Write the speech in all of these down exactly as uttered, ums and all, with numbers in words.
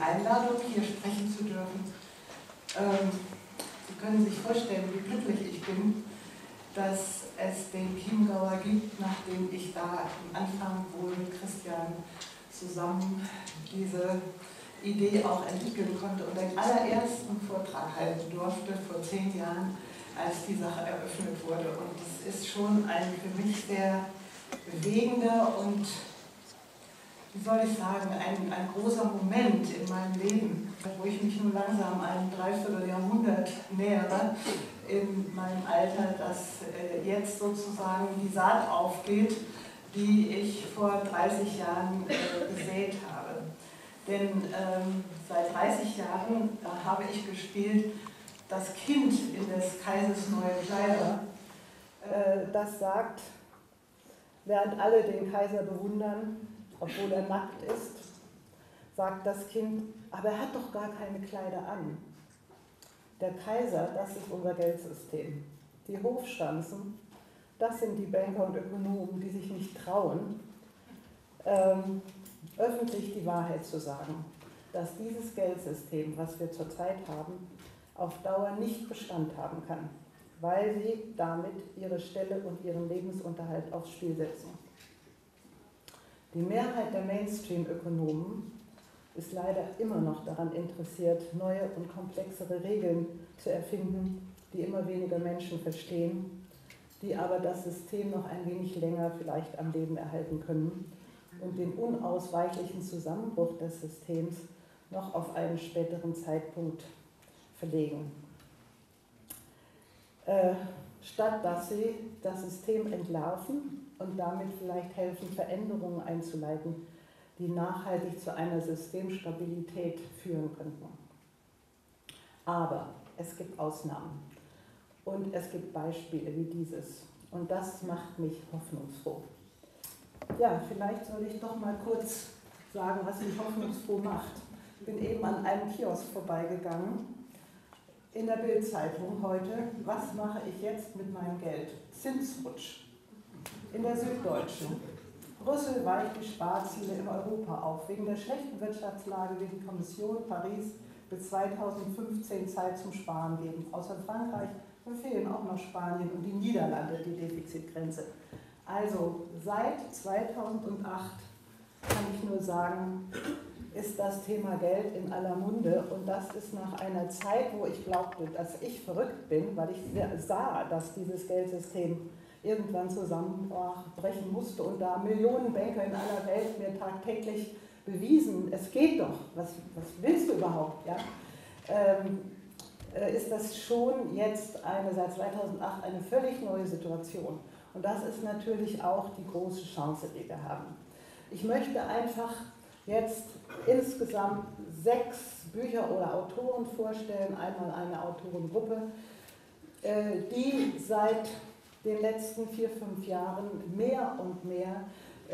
die Einladung, hier sprechen zu dürfen. Ähm, Sie können sich vorstellen, wie glücklich ich bin, dass es den Chiemgauer gibt, nachdem ich da am Anfang wohl mit Christian zusammen diese Idee auch entwickeln konnte und den allerersten Vortrag halten durfte vor zehn Jahren, als die Sache eröffnet wurde. Und es ist schon ein für mich sehr bewegender und, wie soll ich sagen, ein, ein großer Moment in meinem Leben, wo ich mich nun langsam einem Dreivierteljahrhundert nähere in meinem Alter, dass äh, jetzt sozusagen die Saat aufgeht, die ich vor dreißig Jahren äh, gesät habe. Denn ähm, seit dreißig Jahren äh, habe ich gespielt das Kind in des Kaisers neue Kleider, äh, das sagt, während alle den Kaiser bewundern, obwohl er nackt ist, sagt das Kind, aber er hat doch gar keine Kleider an. Der Kaiser, das ist unser Geldsystem. Die Hofschranzen, das sind die Banker und Ökonomen, die sich nicht trauen, ähm, öffentlich die Wahrheit zu sagen, dass dieses Geldsystem, was wir zurzeit haben, auf Dauer nicht Bestand haben kann, weil sie damit ihre Stelle und ihren Lebensunterhalt aufs Spiel setzen. Die Mehrheit der Mainstream-Ökonomen ist leider immer noch daran interessiert, neue und komplexere Regeln zu erfinden, die immer weniger Menschen verstehen, die aber das System noch ein wenig länger vielleicht am Leben erhalten können und den unausweichlichen Zusammenbruch des Systems noch auf einen späteren Zeitpunkt verlegen. Äh, statt dass sie das System entlarven und damit vielleicht helfen, Veränderungen einzuleiten, die nachhaltig zu einer Systemstabilität führen könnten. Aber es gibt Ausnahmen und es gibt Beispiele wie dieses und das macht mich hoffnungsfroh. Ja, vielleicht soll ich doch mal kurz sagen, was mich hoffnungsfroh macht. Ich bin eben an einem Kiosk vorbeigegangen, in der Bild-Zeitung heute, was mache ich jetzt mit meinem Geld? Zinsrutsch. In der Süddeutschen. Brüssel weicht die Sparziele in Europa auf. Wegen der schlechten Wirtschaftslage will die Kommission Paris bis zweitausendfünfzehn Zeit zum Sparen geben. Außer Frankreich fehlen auch noch Spanien und die Niederlande die Defizitgrenze. Also seit zweitausendacht kann ich nur sagen, ist das Thema Geld in aller Munde und das ist nach einer Zeit, wo ich glaubte, dass ich verrückt bin, weil ich sah, dass dieses Geldsystem irgendwann zusammenbrechen musste und da Millionen Banker in aller Welt mir tagtäglich bewiesen, es geht doch, was, was willst du überhaupt? Ja? Ähm, äh, ist das schon jetzt eine, seit zweitausendacht eine völlig neue Situation. Und das ist natürlich auch die große Chance, die wir haben. Ich möchte einfach jetzt insgesamt sechs Bücher oder Autoren vorstellen, einmal eine Autorengruppe, die seit den letzten vier, fünf Jahren mehr und mehr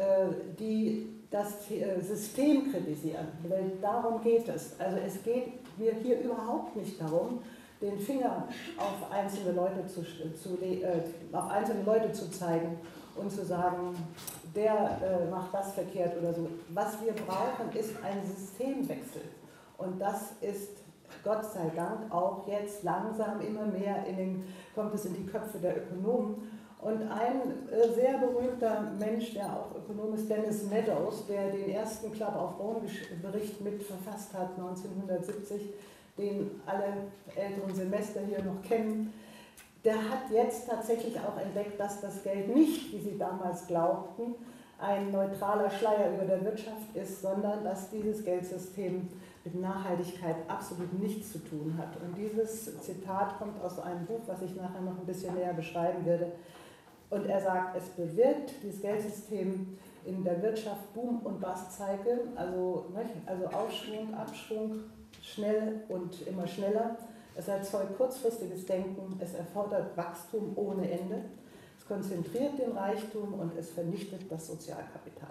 die das System kritisieren, weil darum geht es. Also es geht mir hier überhaupt nicht darum, den Finger auf einzelne Leute zu, zu, äh, auf einzelne Leute zu zeigen und zu sagen, der äh, macht das verkehrt oder so. Was wir brauchen, ist ein Systemwechsel. Und das ist Gott sei Dank auch jetzt langsam immer mehr in den, kommt es in die Köpfe der Ökonomen. Und ein äh, sehr berühmter Mensch, der auch Ökonom ist, Dennis Meadows, der den ersten Club of Rome-Bericht mit verfasst hat, neunzehnhundertsiebzig, den alle älteren Semester hier noch kennen, der hat jetzt tatsächlich auch entdeckt, dass das Geld nicht, wie sie damals glaubten, ein neutraler Schleier über der Wirtschaft ist, sondern dass dieses Geldsystem mit Nachhaltigkeit absolut nichts zu tun hat. Und dieses Zitat kommt aus einem Buch, was ich nachher noch ein bisschen näher beschreiben werde. Und er sagt, es bewirkt dieses Geldsystem in der Wirtschaft Boom- und Bust-Cycle, also, also Aufschwung, Abschwung, schnell und immer schneller. Es erzeugt kurzfristiges Denken, es erfordert Wachstum ohne Ende, es konzentriert den Reichtum und es vernichtet das Sozialkapital.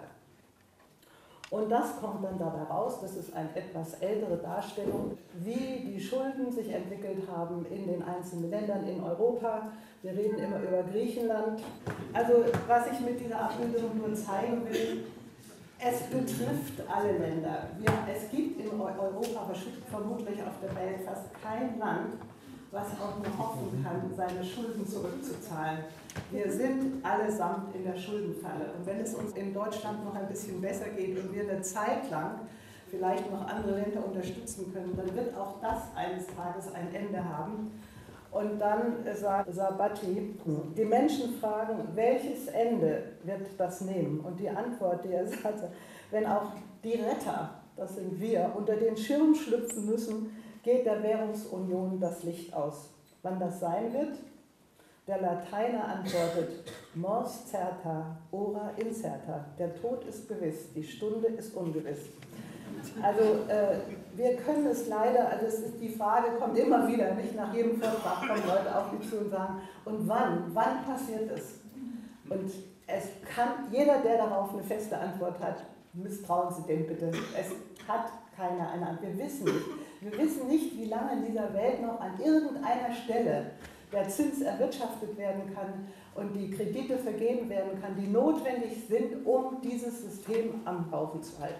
Und das kommt dann dabei raus, das ist eine etwas ältere Darstellung, wie die Schulden sich entwickelt haben in den einzelnen Ländern in Europa. Wir reden immer über Griechenland. Also was ich mit dieser Abbildung nur zeigen will, Es betrifft alle Länder. Wir, es gibt in Europa, vermutlich auf der Welt, fast kein Land, was auch nur hoffen kann, seine Schulden zurückzuzahlen. Wir sind allesamt in der Schuldenfalle. Und wenn es uns in Deutschland noch ein bisschen besser geht und wir eine Zeit lang vielleicht noch andere Länder unterstützen können, dann wird auch das eines Tages ein Ende haben. Und dann sagt Sabatti, die Menschen fragen, welches Ende wird das nehmen? Und die Antwort, die er sagte, wenn auch die Retter, das sind wir, unter den Schirm schlüpfen müssen, geht der Währungsunion das Licht aus. Wann das sein wird? Der Lateiner antwortet, mors certa, ora incerta. Der Tod ist gewiss, die Stunde ist ungewiss. Also äh, wir können es leider, also es ist, die Frage kommt immer wieder, nicht nach jedem Vortrag kommen Leute auf mich zu und sagen, und wann, wann passiert es? Und es kann, jeder, der darauf eine feste Antwort hat, misstrauen Sie dem bitte. Es hat keiner eine Antwort. Wir wissen nicht. Wir wissen nicht, wie lange in dieser Welt noch an irgendeiner Stelle der Zins erwirtschaftet werden kann und die Kredite vergeben werden kann, die notwendig sind, um dieses System am Laufen zu halten.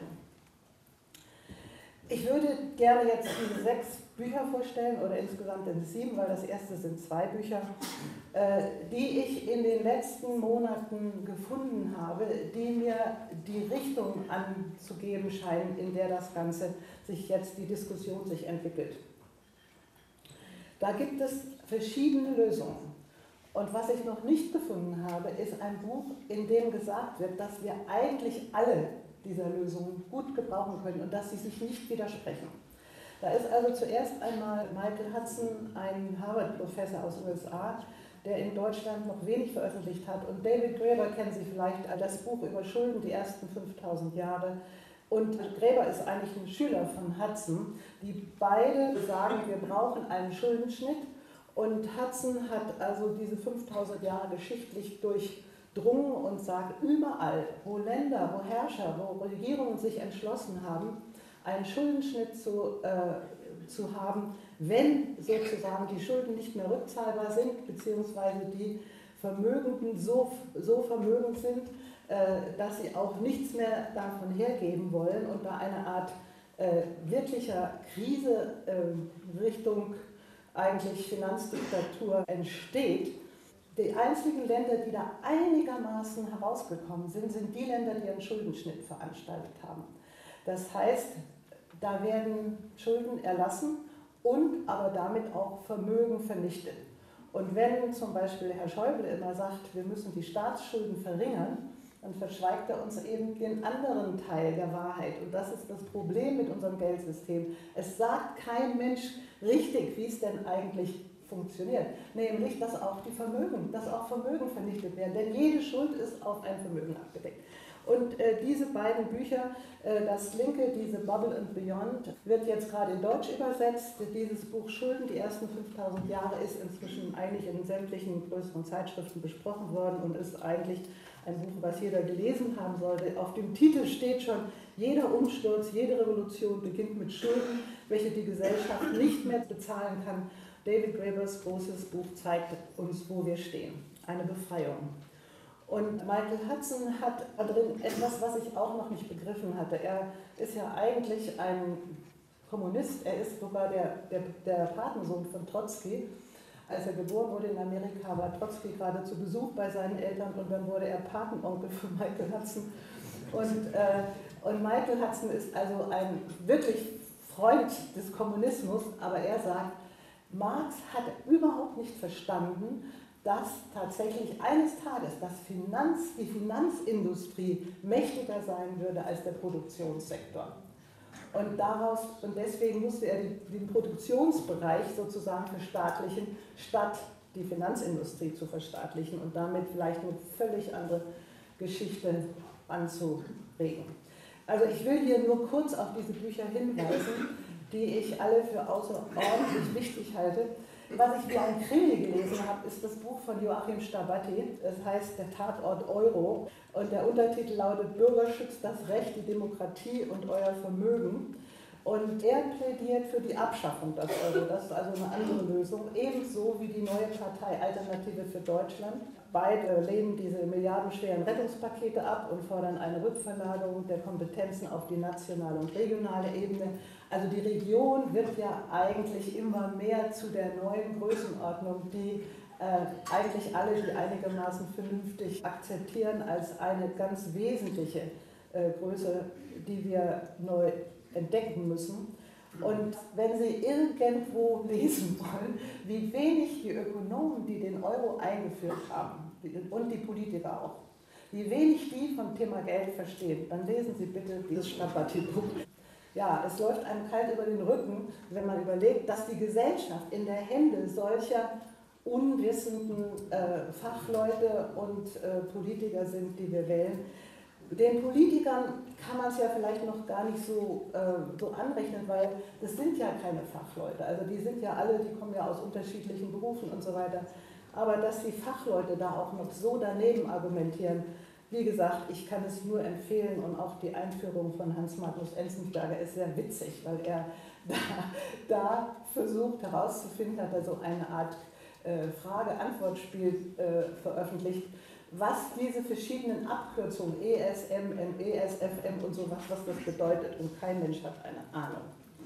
Ich würde gerne jetzt diese sechs Bücher vorstellen, oder insgesamt sind es sieben, weil das erste sind zwei Bücher, äh, die ich in den letzten Monaten gefunden habe, die mir die Richtung anzugeben scheinen, in der das Ganze sich jetzt, die Diskussion sich entwickelt. Da gibt es verschiedene Lösungen. Und was ich noch nicht gefunden habe, ist ein Buch, in dem gesagt wird, dass wir eigentlich alle dieser Lösungen gut gebrauchen können und dass sie sich nicht widersprechen. Da ist also zuerst einmal Michael Hudson, ein Harvard-Professor aus den U S A, der in Deutschland noch wenig veröffentlicht hat. Und David Graeber kennen Sie vielleicht, das Buch über Schulden, die ersten fünftausend Jahre. Und Graeber ist eigentlich ein Schüler von Hudson, die beide sagen, wir brauchen einen Schuldenschnitt. Und Hudson hat also diese fünftausend Jahre geschichtlich durchdrungen und sagt, überall, wo Länder, wo Herrscher, wo Regierungen sich entschlossen haben, einen Schuldenschnitt zu, äh, zu haben, wenn sozusagen die Schulden nicht mehr rückzahlbar sind, beziehungsweise die Vermögenden so, so vermögend sind, äh, dass sie auch nichts mehr davon hergeben wollen und da eine Art äh, wirklicher Krise äh, Richtung eigentlich Finanzdiktatur entsteht. Die einzigen Länder, die da einigermaßen herausgekommen sind, sind die Länder, die einen Schuldenschnitt veranstaltet haben. Das heißt, da werden Schulden erlassen und aber damit auch Vermögen vernichtet. Und wenn zum Beispiel Herr Schäuble immer sagt, wir müssen die Staatsschulden verringern, dann verschweigt er uns eben den anderen Teil der Wahrheit. Und das ist das Problem mit unserem Geldsystem. Es sagt kein Mensch richtig, wie es denn eigentlich funktioniert. Nämlich, dass auch die Vermögen, dass auch Vermögen vernichtet werden. Denn jede Schuld ist auf ein Vermögen abgedeckt. Und äh, diese beiden Bücher, äh, das linke, diese Bubble and Beyond, wird jetzt gerade in Deutsch übersetzt. Dieses Buch Schulden, die ersten fünftausend Jahre, ist inzwischen eigentlich in sämtlichen größeren Zeitschriften besprochen worden und ist eigentlich ein Buch, was jeder gelesen haben sollte. Auf dem Titel steht schon, jeder Umsturz, jede Revolution beginnt mit Schulden, welche die Gesellschaft nicht mehr bezahlen kann. David Graebers großes Buch zeigt uns, wo wir stehen. Eine Befreiung. Und Michael Hudson hat drin etwas, was ich auch noch nicht begriffen hatte. Er ist ja eigentlich ein Kommunist, er ist sogar der, der, der Patensohn von Trotzki. Als er geboren wurde in Amerika, war Trotzki gerade zu Besuch bei seinen Eltern und dann wurde er Patenonkel von Michael Hudson. Und, äh, und Michael Hudson ist also ein wirklich Freund des Kommunismus, aber er sagt, Marx hat überhaupt nicht verstanden, dass tatsächlich eines Tages das Finanz, die Finanzindustrie mächtiger sein würde als der Produktionssektor. Und, daraus, und deswegen musste er den Produktionsbereich sozusagen verstaatlichen, statt die Finanzindustrie zu verstaatlichen und damit vielleicht eine völlig andere Geschichte anzuregen. Also ich will hier nur kurz auf diese Bücher hinweisen, die ich alle für außerordentlich wichtig halte. Was ich wie ein Krimi gelesen habe, ist das Buch von Joachim Stabatti. Das heißt Der Tatort Euro. Und der Untertitel lautet Bürger schützt das Recht, die Demokratie und euer Vermögen. Und er plädiert für die Abschaffung des Euro. Das ist also eine andere Lösung, ebenso wie die neue Partei Alternative für Deutschland. Beide lehnen diese milliardenschweren Rettungspakete ab und fordern eine Rückverlagerung der Kompetenzen auf die nationale und regionale Ebene. Also die Region wird ja eigentlich immer mehr zu der neuen Größenordnung, die äh, eigentlich alle, die einigermaßen vernünftig akzeptieren, als eine ganz wesentliche äh, Größe, die wir neu entdecken müssen. Und wenn Sie irgendwo lesen wollen, wie wenig die Ökonomen, die den Euro eingeführt haben, und die Politiker auch, wie wenig die vom Thema Geld verstehen, dann lesen Sie bitte dieses Stadtparteibuch. Ja, es läuft einem kalt über den Rücken, wenn man überlegt, dass die Gesellschaft in der Hände solcher unwissenden äh, Fachleute und äh, Politiker sind, die wir wählen. Den Politikern kann man es ja vielleicht noch gar nicht so, äh, so anrechnen, weil das sind ja keine Fachleute. Also die sind ja alle, die kommen ja aus unterschiedlichen Berufen und so weiter. Aber dass die Fachleute da auch noch so daneben argumentieren, wie gesagt, ich kann es nur empfehlen, und auch die Einführung von Hans Magnus Enzensberger ist sehr witzig, weil er da, da versucht herauszufinden, hat er so eine Art äh, Frage-Antwort-Spiel äh, veröffentlicht, was diese verschiedenen Abkürzungen E S M, M E, S F M und so was, was das bedeutet, und kein Mensch hat eine Ahnung.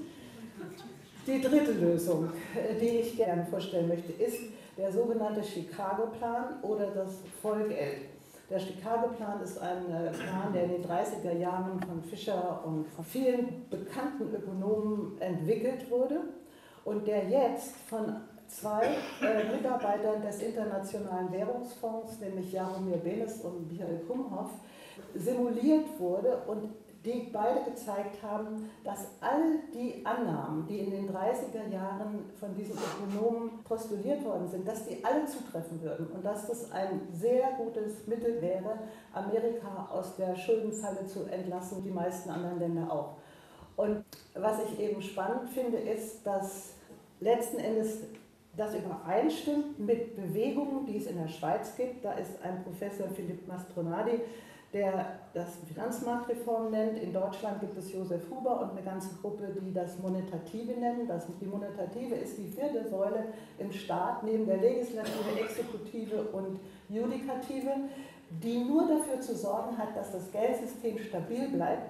Die dritte Lösung, die ich gerne vorstellen möchte, ist der sogenannte Chicago-Plan oder das Vollgeld. Der Chicago-Plan ist ein Plan, der in den dreißiger Jahren von Fischer und von vielen bekannten Ökonomen entwickelt wurde und der jetzt von zwei äh, Mitarbeitern des Internationalen Währungsfonds, nämlich Jaromir Benes und Michael Kumhoff, simuliert wurde und die beide gezeigt haben, dass all die Annahmen, die in den dreißiger Jahren von diesen Ökonomen postuliert worden sind, dass die alle zutreffen würden und dass das ein sehr gutes Mittel wäre, Amerika aus der Schuldenfalle zu entlassen, die meisten anderen Länder auch. Und was ich eben spannend finde, ist, dass letzten Endes das übereinstimmt mit Bewegungen, die es in der Schweiz gibt. Da ist ein Professor, Philipp Mastronardi, der das Finanzmarktreform nennt. In Deutschland gibt es Josef Huber und eine ganze Gruppe, die das Monetative nennen. Das, die Monetative ist die vierte Säule im Staat, neben der Legislative, Exekutive und Judikative, die nur dafür zu sorgen hat, dass das Geldsystem stabil bleibt.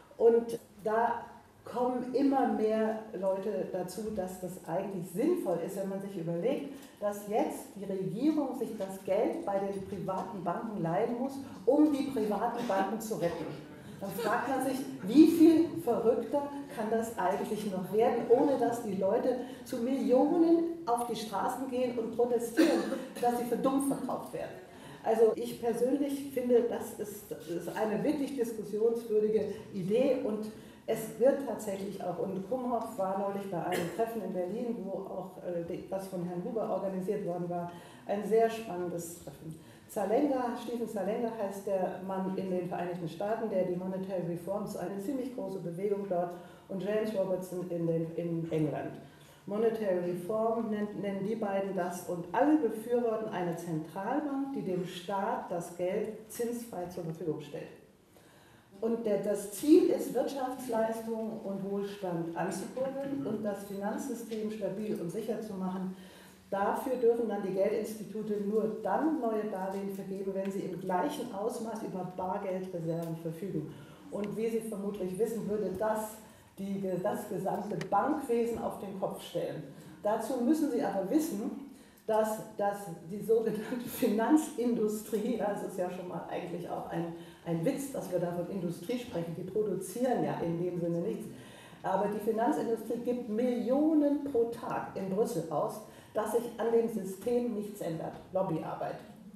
Und da kommen immer mehr Leute dazu, dass das eigentlich sinnvoll ist, wenn man sich überlegt, dass jetzt die Regierung sich das Geld bei den privaten Banken leihen muss, um die privaten Banken zu retten. Dann fragt man sich, wie viel verrückter kann das eigentlich noch werden, ohne dass die Leute zu Millionen auf die Straßen gehen und protestieren, dass sie für dumm verkauft werden. Also ich persönlich finde, das ist, das ist eine wirklich diskussionswürdige Idee, und es wird tatsächlich auch, und Kumhoff war neulich bei einem Treffen in Berlin, wo auch äh, was von Herrn Huber organisiert worden war, ein sehr spannendes Treffen. Zalenga, Stephen Zalenga heißt der Mann in den Vereinigten Staaten, der die Monetary Reforms, eine ziemlich große Bewegung dort, und James Robertson in, den, in England. Monetary Reform nennen, nennen die beiden das, und alle befürworten eine Zentralbank, die dem Staat das Geld zinsfrei zur Verfügung stellt. Und der, das Ziel ist, Wirtschaftsleistung und Wohlstand anzukurbeln und das Finanzsystem stabil und sicher zu machen. Dafür dürfen dann die Geldinstitute nur dann neue Darlehen vergeben, wenn sie im gleichen Ausmaß über Bargeldreserven verfügen. Und wie Sie vermutlich wissen, würde das die, das gesamte Bankwesen auf den Kopf stellen. Dazu müssen Sie aber wissen, dass, dass die sogenannte Finanzindustrie, das ist ja schon mal eigentlich auch ein, ein Witz, dass wir da von Industrie sprechen, die produzieren ja in dem Sinne nichts, aber die Finanzindustrie gibt Millionen pro Tag in Brüssel aus, dass sich an dem System nichts ändert, Lobbyarbeit.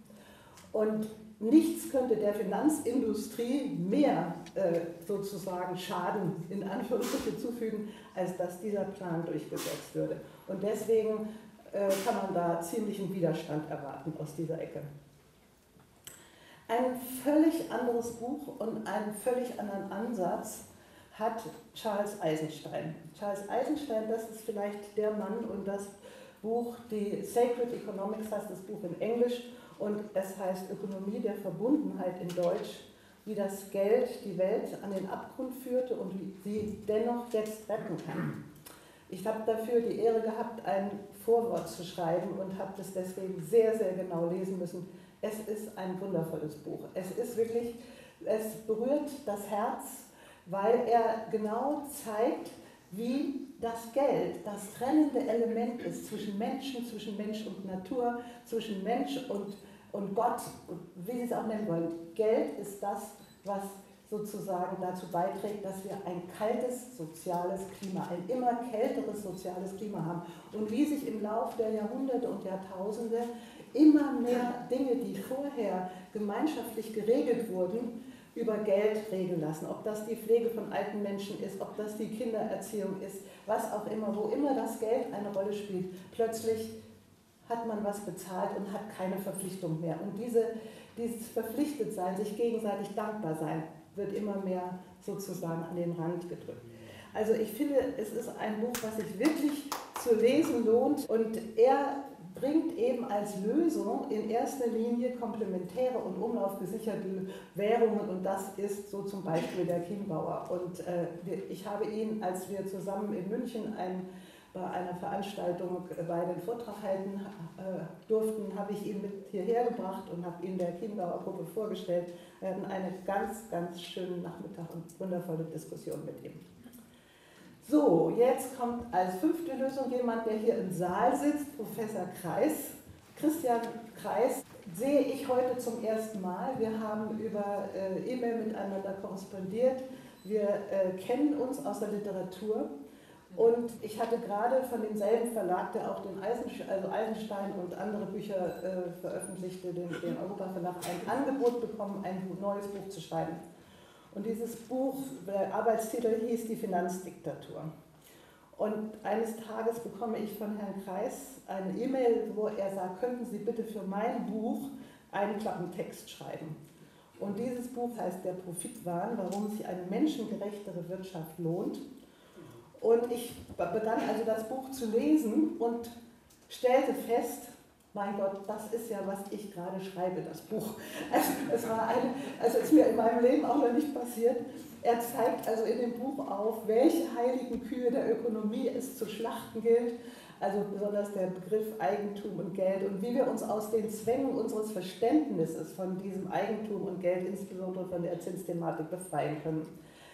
Und nichts könnte der Finanzindustrie mehr äh, sozusagen Schaden in Anführungsstrichen zufügen, als dass dieser Plan durchgesetzt würde. Und deswegen kann man da ziemlichen Widerstand erwarten aus dieser Ecke. Ein völlig anderes Buch und einen völlig anderen Ansatz hat Charles Eisenstein. Charles Eisenstein, das ist vielleicht der Mann, und das Buch, die Sacred Economics heißt das Buch in Englisch, und es heißt Ökonomie der Verbundenheit in Deutsch. wie das Geld die Welt an den Abgrund führte und wie sie dennoch jetzt retten kann. Ich habe dafür die Ehre gehabt, ein Vorwort zu schreiben und habe das deswegen sehr, sehr genau lesen müssen. Es ist ein wundervolles Buch. Es ist wirklich, es berührt das Herz, weil er genau zeigt, wie das Geld das trennende Element ist zwischen Menschen, zwischen Mensch und Natur, zwischen Mensch und, und Gott, wie Sie es auch nennen wollen. Geld ist das, was sozusagen dazu beiträgt, dass wir ein kaltes soziales Klima, ein immer kälteres soziales Klima haben. Und wie sich im Laufe der Jahrhunderte und Jahrtausende immer mehr Dinge, die vorher gemeinschaftlich geregelt wurden, über Geld regeln lassen. Ob das die Pflege von alten Menschen ist, ob das die Kindererziehung ist, was auch immer, wo immer das Geld eine Rolle spielt. Plötzlich hat man was bezahlt und hat keine Verpflichtung mehr. Und diese, dieses Verpflichtetsein, sich gegenseitig dankbar sein, wird immer mehr sozusagen an den Rand gedrückt. Also ich finde, es ist ein Buch, was sich wirklich zu lesen lohnt, und er bringt eben als Lösung in erster Linie komplementäre und umlaufgesicherte Währungen, und das ist so zum Beispiel der Kienbauer. Und äh, ich habe ihn, als wir zusammen in München ein, bei einer Veranstaltung bei den Vortrag halten äh, durften, habe ich ihn mit hierher gebracht und habe ihn der Kienbauer Gruppe vorgestellt. Wir hatten einen ganz, ganz schönen Nachmittag und wundervolle Diskussion mit ihm. So, jetzt kommt als fünfte Lösung jemand, der hier im Saal sitzt, Professor Kreis. Christian Kreis sehe ich heute zum ersten Mal. Wir haben über äh, E-Mail miteinander korrespondiert. Wir äh, kennen uns aus der Literatur. Und ich hatte gerade von demselben Verlag, der auch den Eisenstein, also Eisenstein und andere Bücher äh, veröffentlichte, den, den Europa Verlag, ein Angebot bekommen, ein neues Buch zu schreiben. Und dieses Buch, der Arbeitstitel hieß Die Finanzdiktatur. Und eines Tages bekomme ich von Herrn Kreis eine E-Mail, wo er sagt, könnten Sie bitte für mein Buch einen Klappentext schreiben. Und dieses Buch heißt Der Profitwahn, warum sich eine menschengerechtere Wirtschaft lohnt. Und ich begann also das Buch zu lesen und stellte fest, mein Gott, das ist ja, was ich gerade schreibe, das Buch. Also es war eine, also ist mir in meinem Leben auch noch nicht passiert. Er zeigt also in dem Buch auf, welche heiligen Kühe der Ökonomie es zu schlachten gilt, also besonders der Begriff Eigentum und Geld, und wie wir uns aus den Zwängen unseres Verständnisses von diesem Eigentum und Geld, insbesondere von der Zinsthematik, befreien können.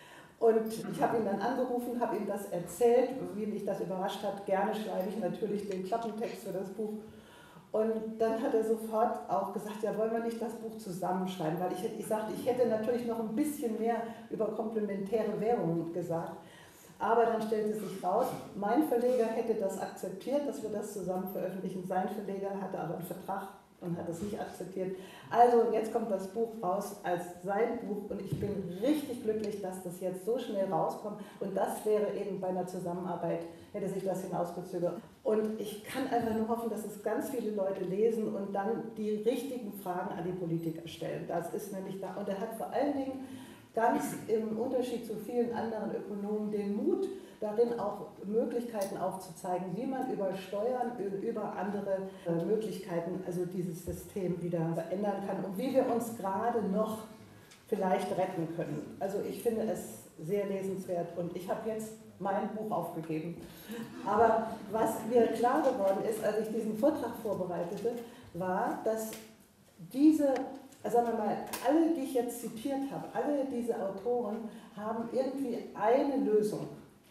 Und ich habe ihn dann angerufen, habe ihm das erzählt, wie mich das überrascht hat. Gerne schreibe ich natürlich den Klappentext für das Buch. Und dann hat er sofort auch gesagt, ja, wollen wir nicht das Buch zusammenschreiben, weil ich, ich sagte, ich hätte natürlich noch ein bisschen mehr über komplementäre Währungen gesagt. Aber dann stellte sich raus, mein Verleger hätte das akzeptiert, dass wir das zusammen veröffentlichen. Sein Verleger hatte aber einen Vertrag und hat das nicht akzeptiert. Also jetzt kommt das Buch raus als sein Buch, und ich bin richtig glücklich, dass das jetzt so schnell rauskommt, und das wäre eben bei einer Zusammenarbeit, hätte sich das hinausgezögert. Und ich kann einfach nur hoffen, dass es ganz viele Leute lesen und dann die richtigen Fragen an die Politiker stellen. Das ist nämlich da. Und er hat vor allen Dingen ganz im Unterschied zu vielen anderen Ökonomen den Mut, darin auch Möglichkeiten aufzuzeigen, wie man über Steuern, über andere Möglichkeiten, also dieses System wieder verändern kann und wie wir uns gerade noch vielleicht retten können. Also ich finde es sehr lesenswert, und ich habe jetzt mein Buch aufgegeben. Aber was mir klar geworden ist, als ich diesen Vortrag vorbereitete, war, dass diese, sagen wir mal, alle, die ich jetzt zitiert habe, alle diese Autoren haben irgendwie eine Lösung.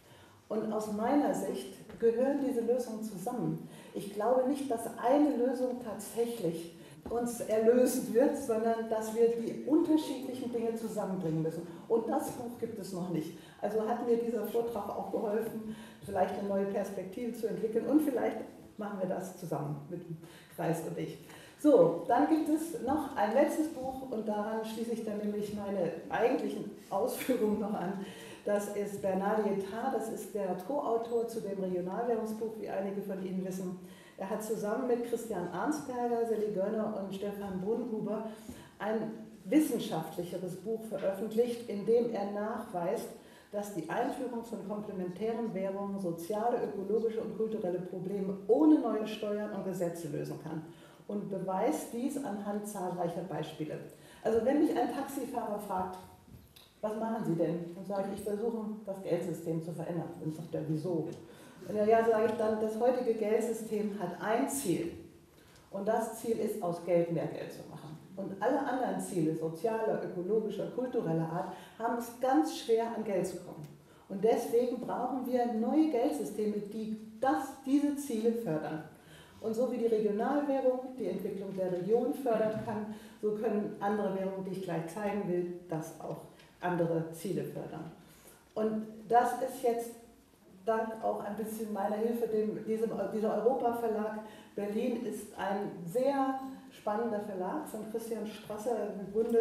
Und aus meiner Sicht gehören diese Lösungen zusammen. Ich glaube nicht, dass eine Lösung tatsächlich uns erlösen wird, sondern dass wir die unterschiedlichen Dinge zusammenbringen müssen. Und das Buch gibt es noch nicht. Also hat mir dieser Vortrag auch geholfen, vielleicht eine neue Perspektive zu entwickeln, und vielleicht machen wir das zusammen mit dem Kreis und ich. So, dann gibt es noch ein letztes Buch, und daran schließe ich dann nämlich meine eigentlichen Ausführungen noch an. Das ist Bernard Lietaer, das ist der Co-Autor zu dem Regionalwährungsbuch, wie einige von Ihnen wissen. Er hat zusammen mit Christian Arnsperger, Sally Gönner und Stefan Bodenhuber ein wissenschaftlicheres Buch veröffentlicht, in dem er nachweist, dass die Einführung von komplementären Währungen soziale, ökologische und kulturelle Probleme ohne neue Steuern und Gesetze lösen kann, und beweist dies anhand zahlreicher Beispiele. Also wenn mich ein Taxifahrer fragt, was machen Sie denn? Dann sage ich, ich versuche das Geldsystem zu verändern. Dann sagt er, wieso? Und ja, ja, sage ich dann, das heutige Geldsystem hat ein Ziel. Und das Ziel ist, aus Geld mehr Geld zu machen. Und alle anderen Ziele, sozialer, ökologischer, kultureller Art, haben es ganz schwer, an Geld zu kommen. Und deswegen brauchen wir neue Geldsysteme, die das, diese Ziele fördern. Und so wie die Regionalwährung die Entwicklung der Region fördern kann, so können andere Währungen, die ich gleich zeigen will, das auch andere Ziele fördern. Und das ist jetzt dank auch ein bisschen meiner Hilfe, dem, diesem, dieser Europa-Verlag Berlin ist ein sehr spannender Verlag von Christian Strasser gegründet.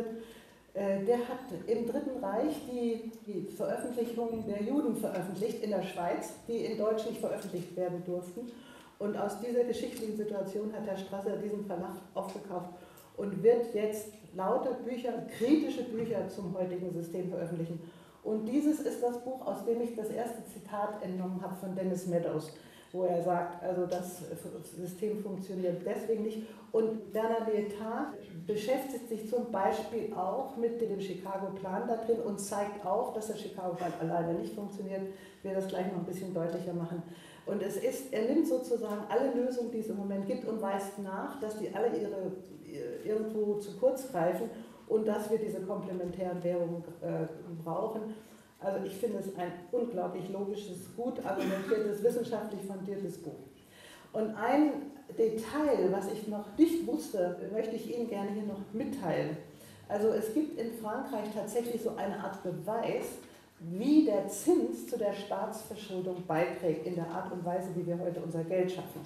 Der hat im Dritten Reich die, die Veröffentlichungen der Juden veröffentlicht in der Schweiz, die in Deutsch nicht veröffentlicht werden durften. Und aus dieser geschichtlichen Situation hat Herr Strasser diesen Verlag aufgekauft und wird jetzt lauter Bücher, kritische Bücher zum heutigen System veröffentlichen. Und dieses ist das Buch, aus dem ich das erste Zitat entnommen habe von Dennis Meadows, wo er sagt, also das System funktioniert deswegen nicht. Und Bernard Lietaer beschäftigt sich zum Beispiel auch mit dem Chicago-Plan da drin und zeigt auf, dass der Chicago-Plan alleine nicht funktioniert. Ich will das gleich noch ein bisschen deutlicher machen. Und es ist, er nimmt sozusagen alle Lösungen, die es im Moment gibt, und weist nach, dass die alle ihre, irgendwo zu kurz greifen und dass wir diese komplementären Währungen äh, brauchen. Also ich finde es ein unglaublich logisches, gut argumentiertes, wissenschaftlich fundiertes Buch. Und ein Detail, was ich noch nicht wusste, möchte ich Ihnen gerne hier noch mitteilen. Also es gibt in Frankreich tatsächlich so eine Art Beweis, wie der Zins zu der Staatsverschuldung beiträgt in der Art und Weise, wie wir heute unser Geld schaffen.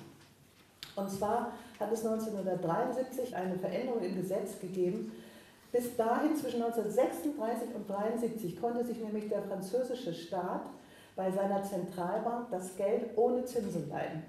Und zwar hat es neunzehnhundertdreiundsiebzig eine Veränderung im Gesetz gegeben. Bis dahin, zwischen neunzehnhundertsechsunddreißig und neunzehnhundertdreiundsiebzig, konnte sich nämlich der französische Staat bei seiner Zentralbank das Geld ohne Zinsen leihen.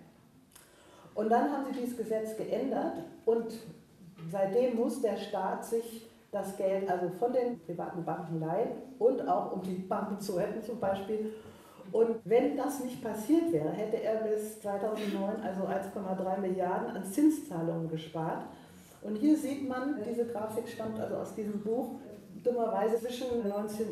Und dann haben sie dieses Gesetz geändert und seitdem muss der Staat sich das Geld also von den privaten Banken leihen und auch um die Banken zu retten zum Beispiel. Und wenn das nicht passiert wäre, hätte er bis zweitausendneun also eins Komma drei Milliarden an Zinszahlungen gespart. Und hier sieht man, diese Grafik stammt also aus diesem Buch, dummerweise zwischen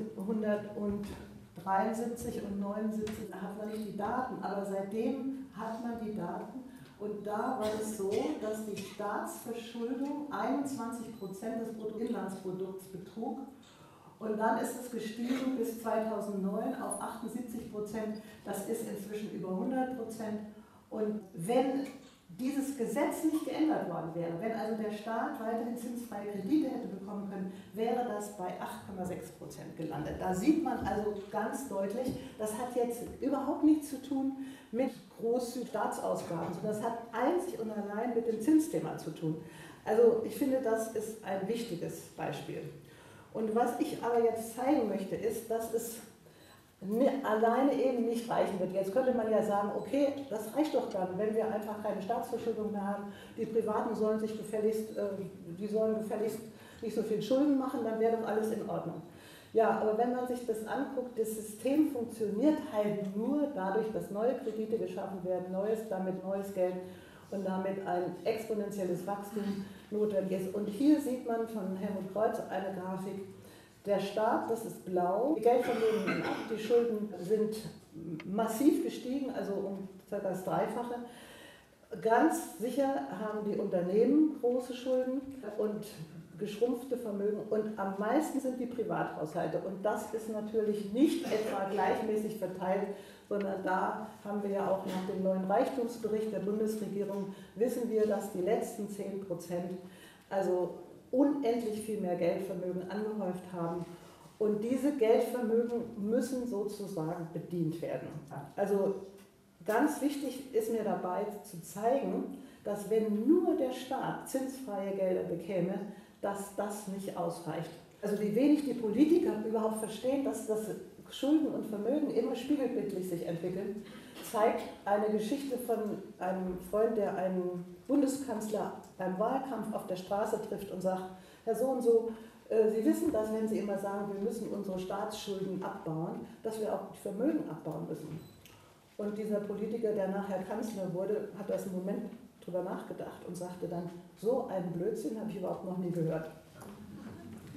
neunzehnhundertdreiundsiebzig und neunundsiebzig hat man nicht die Daten, aber seitdem hat man die Daten. Und da war es so, dass die Staatsverschuldung einundzwanzig Prozent des Bruttoinlandsprodukts betrug. Und dann ist es gestiegen bis zweitausendneun auf achtundsiebzig Prozent. Das ist inzwischen über hundert Prozent. Und wenn dieses Gesetz nicht geändert worden wäre, wenn also der Staat weiterhin zinsfreie Kredite hätte bekommen können, wäre das bei acht Komma sechs Prozent gelandet. Da sieht man also ganz deutlich, das hat jetzt überhaupt nichts zu tun mit großen Staatsausgaben, sondern das hat einzig und allein mit dem Zinsthema zu tun. Also ich finde, das ist ein wichtiges Beispiel. Und was ich aber jetzt zeigen möchte, ist, dass es alleine eben nicht reichen wird. Jetzt könnte man ja sagen, okay, das reicht doch dann, wenn wir einfach keine Staatsverschuldung mehr haben, die Privaten sollen sich gefälligst, äh, die sollen gefälligst nicht so viel Schulden machen, dann wäre doch alles in Ordnung. Ja, aber wenn man sich das anguckt, das System funktioniert halt nur dadurch, dass neue Kredite geschaffen werden, neues, damit neues Geld und damit ein exponentielles Wachstum notwendig ist. Und hier sieht man von Helmut Kreuz eine Grafik. Der Staat, das ist blau, die Geldvermögen sind ab, die Schulden sind massiv gestiegen, also um ca. das Dreifache. Ganz sicher haben die Unternehmen große Schulden und geschrumpfte Vermögen und am meisten sind die Privathaushalte. Und das ist natürlich nicht etwa gleichmäßig verteilt, sondern da haben wir ja auch nach dem neuen Reichtumsbericht der Bundesregierung, wissen wir, dass die letzten zehn Prozent, also unendlich viel mehr Geldvermögen angehäuft haben. Und diese Geldvermögen müssen sozusagen bedient werden. Also ganz wichtig ist mir dabei zu zeigen, dass wenn nur der Staat zinsfreie Gelder bekäme, dass das nicht ausreicht. Also wie wenig die Politiker überhaupt verstehen, dass das Schulden und Vermögen immer spiegelbildlich sich entwickeln, zeigt eine Geschichte von einem Freund, der einen Bundeskanzler beim Wahlkampf auf der Straße trifft und sagt, Herr so und so, Sie wissen, dass wenn Sie immer sagen, wir müssen unsere Staatsschulden abbauen, dass wir auch die Vermögen abbauen müssen. Und dieser Politiker, der nachher Kanzler wurde, hat das einen Moment drüber nachgedacht und sagte dann, so einen Blödsinn habe ich überhaupt noch nie gehört.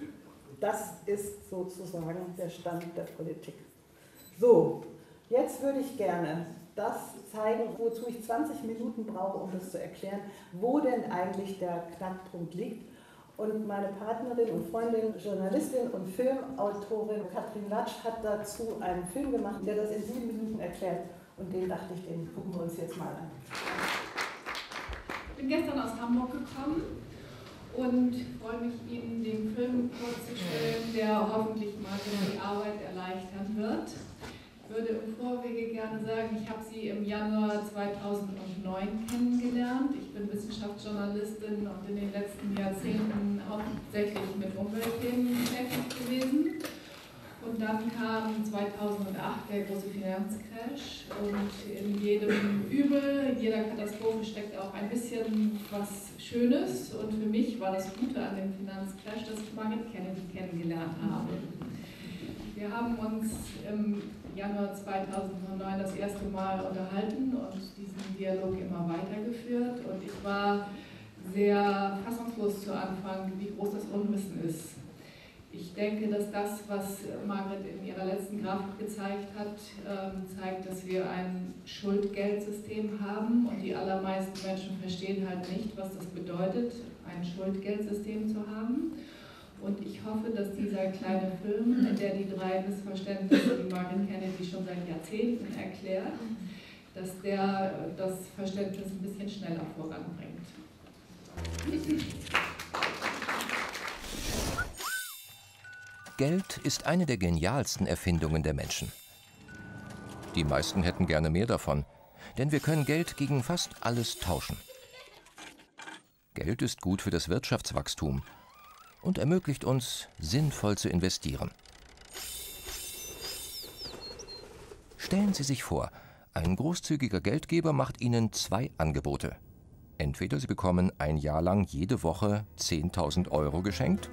das ist sozusagen der Stand der Politik. So, jetzt würde ich gerne das zeigen, wozu ich zwanzig Minuten brauche, um das zu erklären, wo denn eigentlich der Knackpunkt liegt. Und meine Partnerin und Freundin, Journalistin und Filmautorin Katrin Latsch hat dazu einen Film gemacht, der das in sieben Minuten erklärt. Und den dachte ich, den gucken wir uns jetzt mal an. Ich bin gestern aus Hamburg gekommen und freue mich, Ihnen den Film vorzustellen, der hoffentlich mal die Arbeit erleichtern wird. Ich würde im Vorwege gerne sagen, ich habe Sie im Januar zweitausendneun kennengelernt. Ich bin Wissenschaftsjournalistin und in den letzten Jahrzehnten hauptsächlich mit Umweltthemen beschäftigt gewesen. Und dann kam zweitausendacht der große Finanzcrash und in jedem Übel, in jeder Katastrophe steckt auch ein bisschen was Schönes. Und für mich war das Gute an dem Finanzcrash, dass ich Margaret Kennedy kennengelernt habe. Wir haben uns im Januar zweitausendneun das erste Mal unterhalten und diesen Dialog immer weitergeführt. Und ich war sehr fassungslos zu Anfang, wie groß das Unwissen ist. Ich denke, dass das, was Margaret in ihrer letzten Grafik gezeigt hat, zeigt, dass wir ein Schuldgeldsystem haben und die allermeisten Menschen verstehen halt nicht, was das bedeutet, ein Schuldgeldsystem zu haben. Und ich hoffe, dass dieser kleine Film, in der die drei Missverständnisse, die Margaret Kennedy schon seit Jahrzehnten erklärt, dass der das Verständnis ein bisschen schneller voranbringt. Geld ist eine der genialsten Erfindungen der Menschen. Die meisten hätten gerne mehr davon, denn wir können Geld gegen fast alles tauschen. Geld ist gut für das Wirtschaftswachstum und ermöglicht uns, sinnvoll zu investieren. Stellen Sie sich vor, ein großzügiger Geldgeber macht Ihnen zwei Angebote. Entweder Sie bekommen ein Jahr lang jede Woche zehntausend Euro geschenkt,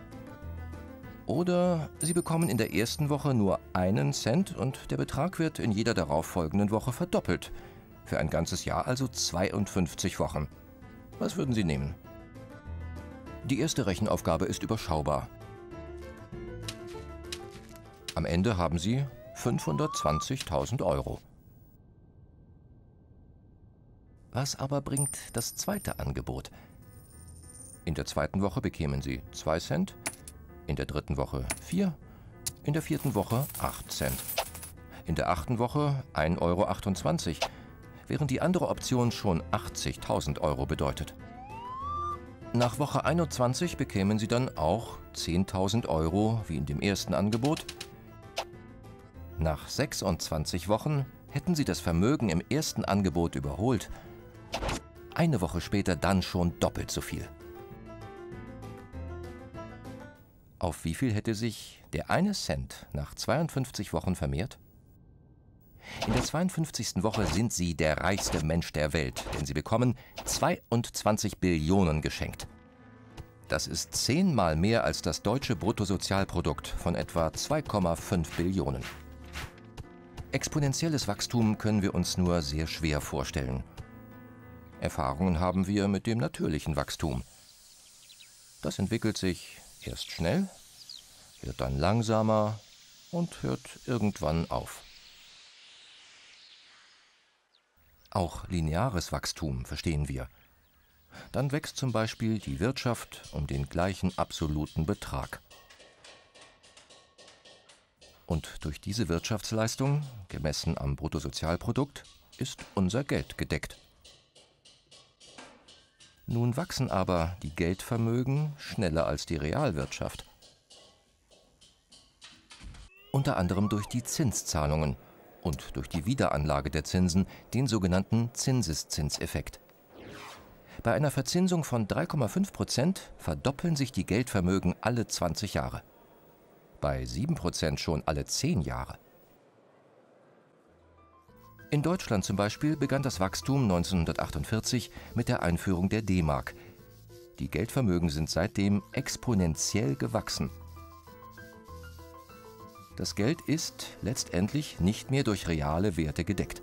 oder Sie bekommen in der ersten Woche nur einen Cent und der Betrag wird in jeder darauffolgenden Woche verdoppelt. Für ein ganzes Jahr also zweiundfünfzig Wochen. Was würden Sie nehmen? Die erste Rechenaufgabe ist überschaubar. Am Ende haben Sie fünfhundertzwanzigtausend Euro. Was aber bringt das zweite Angebot? In der zweiten Woche bekämen Sie zwei Cent, in der dritten Woche vier, in der vierten Woche acht Cent. In der achten Woche ein Euro achtundzwanzig, während die andere Option schon achtzigtausend Euro bedeutet. Nach Woche einundzwanzig bekämen Sie dann auch zehntausend Euro wie in dem ersten Angebot. Nach sechsundzwanzig Wochen hätten Sie das Vermögen im ersten Angebot überholt. Eine Woche später dann schon doppelt so viel. Auf wie viel hätte sich der eine Cent nach zweiundfünfzig Wochen vermehrt? In der zweiundfünfzigsten Woche sind Sie der reichste Mensch der Welt, denn Sie bekommen zweiundzwanzig Billionen geschenkt. Das ist zehnmal mehr als das deutsche Bruttosozialprodukt von etwa zwei Komma fünf Billionen. Exponentielles Wachstum können wir uns nur sehr schwer vorstellen. Erfahrungen haben wir mit dem natürlichen Wachstum. Das entwickelt sich erst schnell, wird dann langsamer und hört irgendwann auf. Auch lineares Wachstum verstehen wir. Dann wächst zum Beispiel die Wirtschaft um den gleichen absoluten Betrag. Und durch diese Wirtschaftsleistung, gemessen am Bruttosozialprodukt, ist unser Geld gedeckt. Nun wachsen aber die Geldvermögen schneller als die Realwirtschaft. Unter anderem durch die Zinszahlungen und durch die Wiederanlage der Zinsen, den sogenannten Zinseszinseffekt. Bei einer Verzinsung von drei Komma fünf Prozent verdoppeln sich die Geldvermögen alle zwanzig Jahre. Bei sieben Prozent schon alle zehn Jahre. In Deutschland zum Beispiel begann das Wachstum neunzehnhundertachtundvierzig mit der Einführung der D-Mark. Die Geldvermögen sind seitdem exponentiell gewachsen. Das Geld ist letztendlich nicht mehr durch reale Werte gedeckt.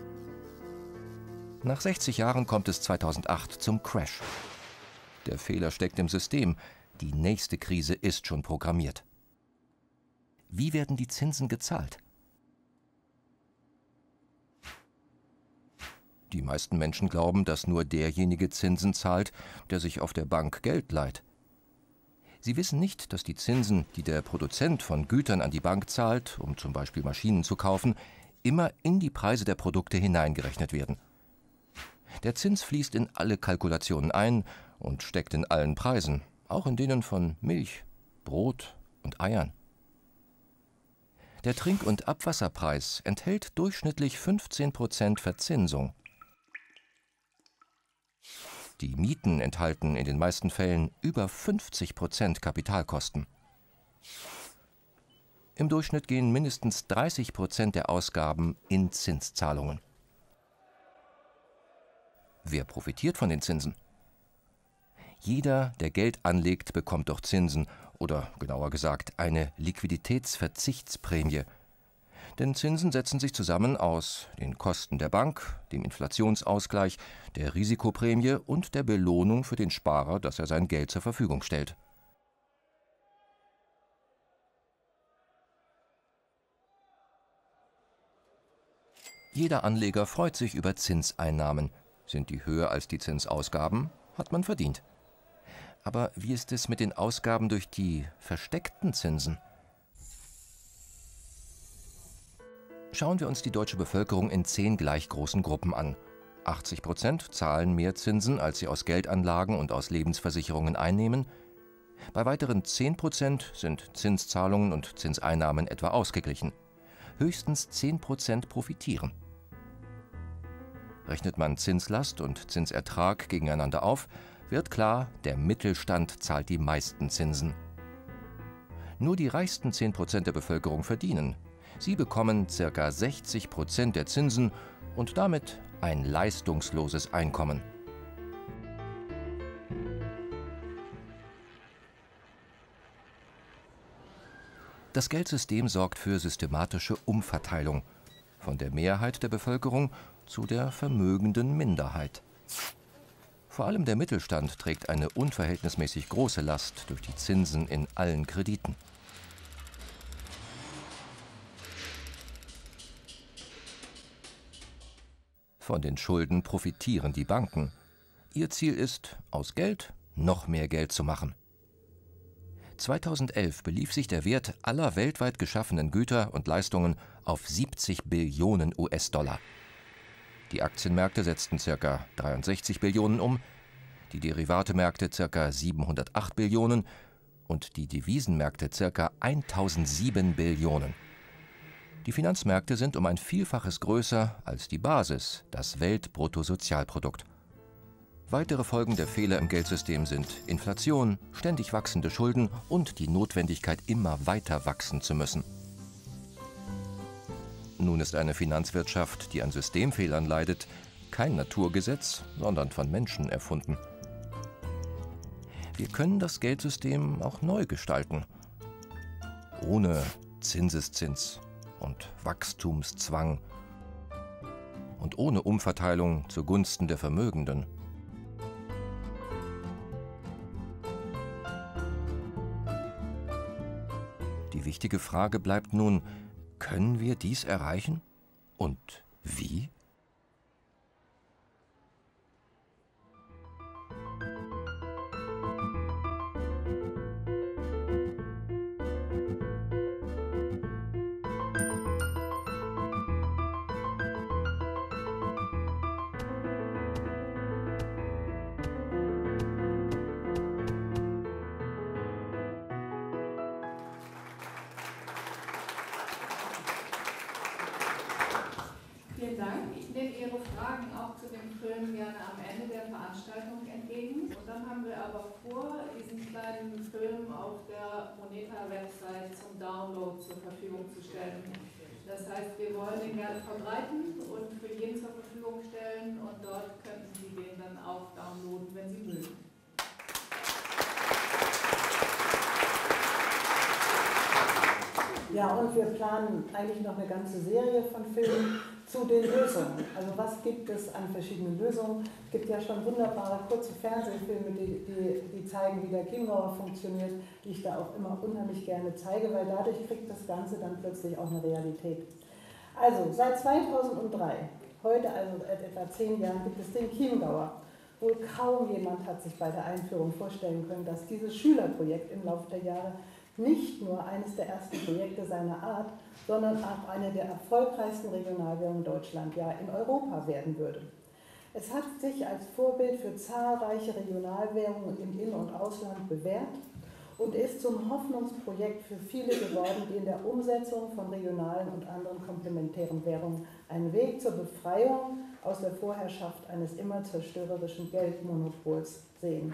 Nach sechzig Jahren kommt es zweitausendacht zum Crash. Der Fehler steckt im System. Die nächste Krise ist schon programmiert. Wie werden die Zinsen gezahlt? Die meisten Menschen glauben, dass nur derjenige Zinsen zahlt, der sich auf der Bank Geld leiht. Sie wissen nicht, dass die Zinsen, die der Produzent von Gütern an die Bank zahlt, um zum Beispiel Maschinen zu kaufen, immer in die Preise der Produkte hineingerechnet werden. Der Zins fließt in alle Kalkulationen ein und steckt in allen Preisen, auch in denen von Milch, Brot und Eiern. Der Trink- und Abwasserpreis enthält durchschnittlich fünfzehn Prozent Verzinsung. Die Mieten enthalten in den meisten Fällen über fünfzig Prozent Kapitalkosten. Im Durchschnitt gehen mindestens dreißig Prozent der Ausgaben in Zinszahlungen. Wer profitiert von den Zinsen? Jeder, der Geld anlegt, bekommt doch Zinsen oder genauer gesagt eine Liquiditätsverzichtsprämie. Denn Zinsen setzen sich zusammen aus den Kosten der Bank, dem Inflationsausgleich, der Risikoprämie und der Belohnung für den Sparer, dass er sein Geld zur Verfügung stellt. Jeder Anleger freut sich über Zinseinnahmen. Sind die höher als die Zinsausgaben, hat man verdient. Aber wie ist es mit den Ausgaben durch die versteckten Zinsen? Schauen wir uns die deutsche Bevölkerung in zehn gleich großen Gruppen an. achtzig Prozent zahlen mehr Zinsen, als sie aus Geldanlagen und aus Lebensversicherungen einnehmen. Bei weiteren zehn Prozent sind Zinszahlungen und Zinseinnahmen etwa ausgeglichen. Höchstens zehn Prozent profitieren. Rechnet man Zinslast und Zinsertrag gegeneinander auf, wird klar, der Mittelstand zahlt die meisten Zinsen. Nur die reichsten zehn Prozent der Bevölkerung verdienen. Sie bekommen ca. sechzig Prozent der Zinsen und damit ein leistungsloses Einkommen. Das Geldsystem sorgt für systematische Umverteilung von der Mehrheit der Bevölkerung zu der vermögenden Minderheit. Vor allem der Mittelstand trägt eine unverhältnismäßig große Last durch die Zinsen in allen Krediten. Von den Schulden profitieren die Banken. Ihr Ziel ist, aus Geld noch mehr Geld zu machen. zweitausendelf belief sich der Wert aller weltweit geschaffenen Güter und Leistungen auf siebzig Billionen U S-Dollar. Die Aktienmärkte setzten ca. dreiundsechzig Billionen um, die Derivatemärkte ca. siebenhundertacht Billionen und die Devisenmärkte ca. eintausendsieben Billionen. Die Finanzmärkte sind um ein Vielfaches größer als die Basis, das Weltbruttosozialprodukt. Weitere Folgen der Fehler im Geldsystem sind Inflation, ständig wachsende Schulden und die Notwendigkeit, immer weiter wachsen zu müssen. Nun ist eine Finanzwirtschaft, die an Systemfehlern leidet, kein Naturgesetz, sondern von Menschen erfunden. Wir können das Geldsystem auch neu gestalten. Ohne Zinseszins und Wachstumszwang und ohne Umverteilung zugunsten der Vermögenden. Die wichtige Frage bleibt nun, können wir dies erreichen? Und wie? Vielen Dank. Ich nehme Ihre Fragen auch zu dem Film gerne am Ende der Veranstaltung entgegen. Und dann haben wir aber vor, diesen kleinen Film auf der Moneta-Website zum Download zur Verfügung zu stellen. Das heißt, wir wollen den gerne verbreiten und für jeden zur Verfügung stellen und dort könnten Sie den dann auch downloaden, wenn Sie mögen. Ja, und wir planen eigentlich noch eine ganze Serie von Filmen zu den Lösungen. Also was gibt es an verschiedenen Lösungen? Es gibt ja schon wunderbare kurze Fernsehfilme, die, die, die zeigen, wie der Chiemgauer funktioniert, die ich da auch immer unheimlich gerne zeige, weil dadurch kriegt das Ganze dann plötzlich auch eine Realität. Also seit zweitausenddrei, heute also seit etwa zehn Jahren, gibt es den Chiemgauer. Wohl kaum jemand hat sich bei der Einführung vorstellen können, dass dieses Schülerprojekt im Laufe der Jahre nicht nur eines der ersten Projekte seiner Art, sondern auch eine der erfolgreichsten Regionalwährungen in Deutschland, ja in Europa werden würde. Es hat sich als Vorbild für zahlreiche Regionalwährungen im In- und Ausland bewährt und ist zum Hoffnungsprojekt für viele geworden, die in der Umsetzung von regionalen und anderen komplementären Währungen einen Weg zur Befreiung aus der Vorherrschaft eines immer zerstörerischen Geldmonopols sehen.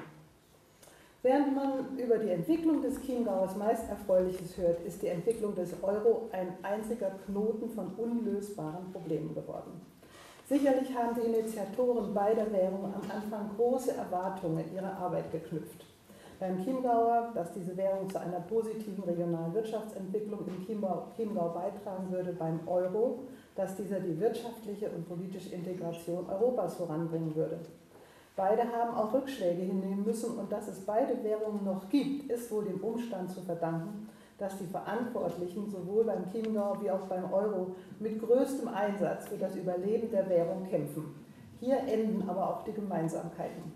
Während man über die Entwicklung des Chiemgauers meist Erfreuliches hört, ist die Entwicklung des Euro ein einziger Knoten von unlösbaren Problemen geworden. Sicherlich haben die Initiatoren beider Währungen am Anfang große Erwartungen in ihre Arbeit geknüpft. Beim Chiemgauer, dass diese Währung zu einer positiven regionalen Wirtschaftsentwicklung im Chiemgau, Chiemgau beitragen würde, beim Euro, dass dieser die wirtschaftliche und politische Integration Europas voranbringen würde. Beide haben auch Rückschläge hinnehmen müssen und dass es beide Währungen noch gibt, ist wohl dem Umstand zu verdanken, dass die Verantwortlichen sowohl beim Chiemgau wie auch beim Euro mit größtem Einsatz für das Überleben der Währung kämpfen. Hier enden aber auch die Gemeinsamkeiten.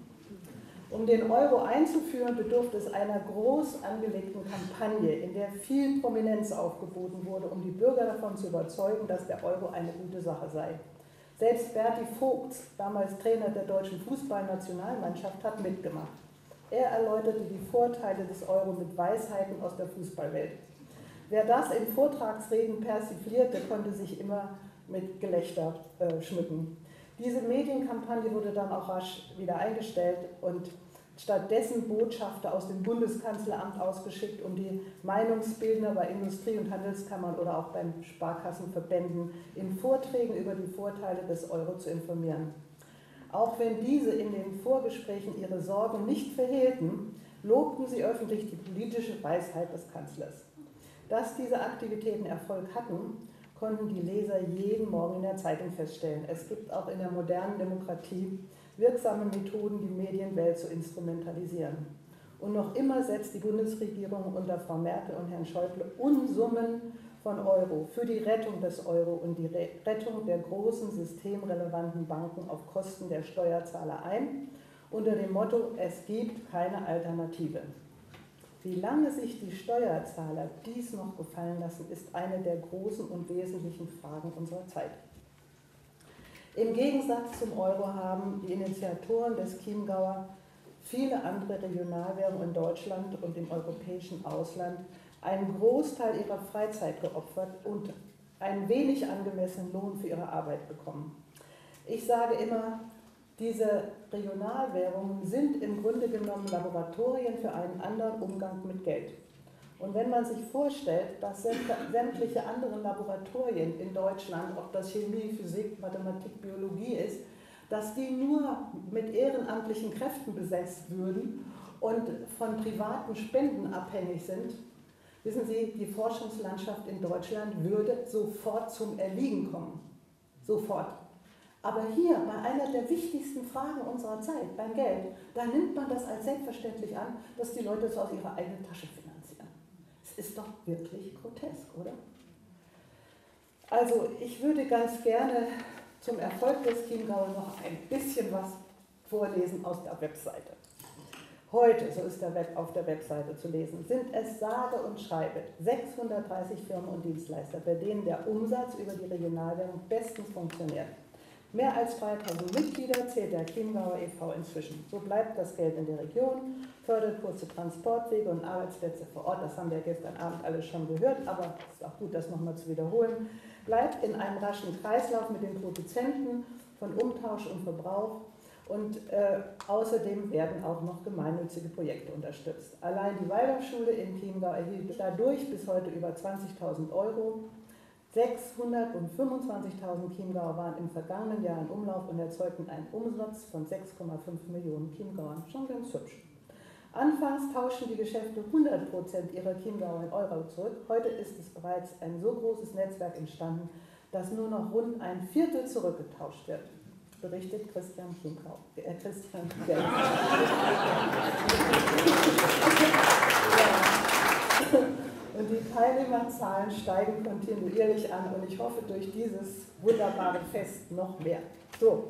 Um den Euro einzuführen, bedurfte es einer groß angelegten Kampagne, in der viel Prominenz aufgeboten wurde, um die Bürger davon zu überzeugen, dass der Euro eine gute Sache sei. Selbst Berti Vogt, damals Trainer der deutschen Fußballnationalmannschaft, hat mitgemacht. Er erläuterte die Vorteile des Euro mit Weisheiten aus der Fußballwelt. Wer das in Vortragsreden persiflierte, konnte sich immer mit Gelächter äh, schmücken. Diese Medienkampagne wurde dann auch rasch wieder eingestellt und stattdessen Botschafter aus dem Bundeskanzleramt ausgeschickt, um die Meinungsbildner bei Industrie- und Handelskammern oder auch beim Sparkassenverbänden in Vorträgen über die Vorteile des Euro zu informieren. Auch wenn diese in den Vorgesprächen ihre Sorgen nicht verhehlten, lobten sie öffentlich die politische Weisheit des Kanzlers. Dass diese Aktivitäten Erfolg hatten, konnten die Leser jeden Morgen in der Zeitung feststellen. Es gibt auch in der modernen Demokratie wirksame Methoden, die Medienwelt zu instrumentalisieren. Und noch immer setzt die Bundesregierung unter Frau Merkel und Herrn Schäuble Unsummen von Euro für die Rettung des Euro und die Rettung der großen systemrelevanten Banken auf Kosten der Steuerzahler ein, unter dem Motto, es gibt keine Alternative. Wie lange sich die Steuerzahler dies noch gefallen lassen, ist eine der großen und wesentlichen Fragen unserer Zeit. Im Gegensatz zum Euro haben die Initiatoren des Chiemgauer viele andere Regionalwährungen in Deutschland und im europäischen Ausland einen Großteil ihrer Freizeit geopfert und einen wenig angemessenen Lohn für ihre Arbeit bekommen. Ich sage immer, diese Regionalwährungen sind im Grunde genommen Laboratorien für einen anderen Umgang mit Geld. Und wenn man sich vorstellt, dass sämtliche anderen Laboratorien in Deutschland, ob das Chemie, Physik, Mathematik, Biologie ist, dass die nur mit ehrenamtlichen Kräften besetzt würden und von privaten Spenden abhängig sind, wissen Sie, die Forschungslandschaft in Deutschland würde sofort zum Erliegen kommen. Sofort. Aber hier, bei einer der wichtigsten Fragen unserer Zeit, beim Geld, da nimmt man das als selbstverständlich an, dass die Leute es aus ihrer eigenen Tasche finanzieren. Es ist doch wirklich grotesk, oder? Also ich würde ganz gerne zum Erfolg des Chiemgauer noch ein bisschen was vorlesen aus der Webseite. Heute, so ist der Web auf der Webseite zu lesen, sind es sage und schreibe sechshundertdreißig Firmen und Dienstleister, bei denen der Umsatz über die Regionalwährung bestens funktioniert. Mehr als dreitausend Mitglieder zählt der Chiemgauer e V inzwischen. So bleibt das Geld in der Region, fördert kurze Transportwege und Arbeitsplätze vor Ort. Das haben wir gestern Abend alles schon gehört, aber es ist auch gut, das nochmal zu wiederholen. Bleibt in einem raschen Kreislauf mit den Produzenten von Umtausch und Verbrauch. Und äh, außerdem werden auch noch gemeinnützige Projekte unterstützt. Allein die Waldorfschule in Chiemgau erhielt dadurch bis heute über zwanzigtausend Euro. sechshundertfünfundzwanzigtausend Chiemgauer waren im vergangenen Jahr in Umlauf und erzeugten einen Umsatz von sechs Komma fünf Millionen Chiemgauern. Schon ganz hübsch. Anfangs tauschten die Geschäfte hundert Prozent ihrer Chiemgauer in Euro zurück. Heute ist es bereits ein so großes Netzwerk entstanden, dass nur noch rund ein Viertel zurückgetauscht wird, berichtet Christian Chiemgau. Äh, Christian Gell. Und die Teilnehmerzahlen steigen kontinuierlich an und ich hoffe durch dieses wunderbare Fest noch mehr. So.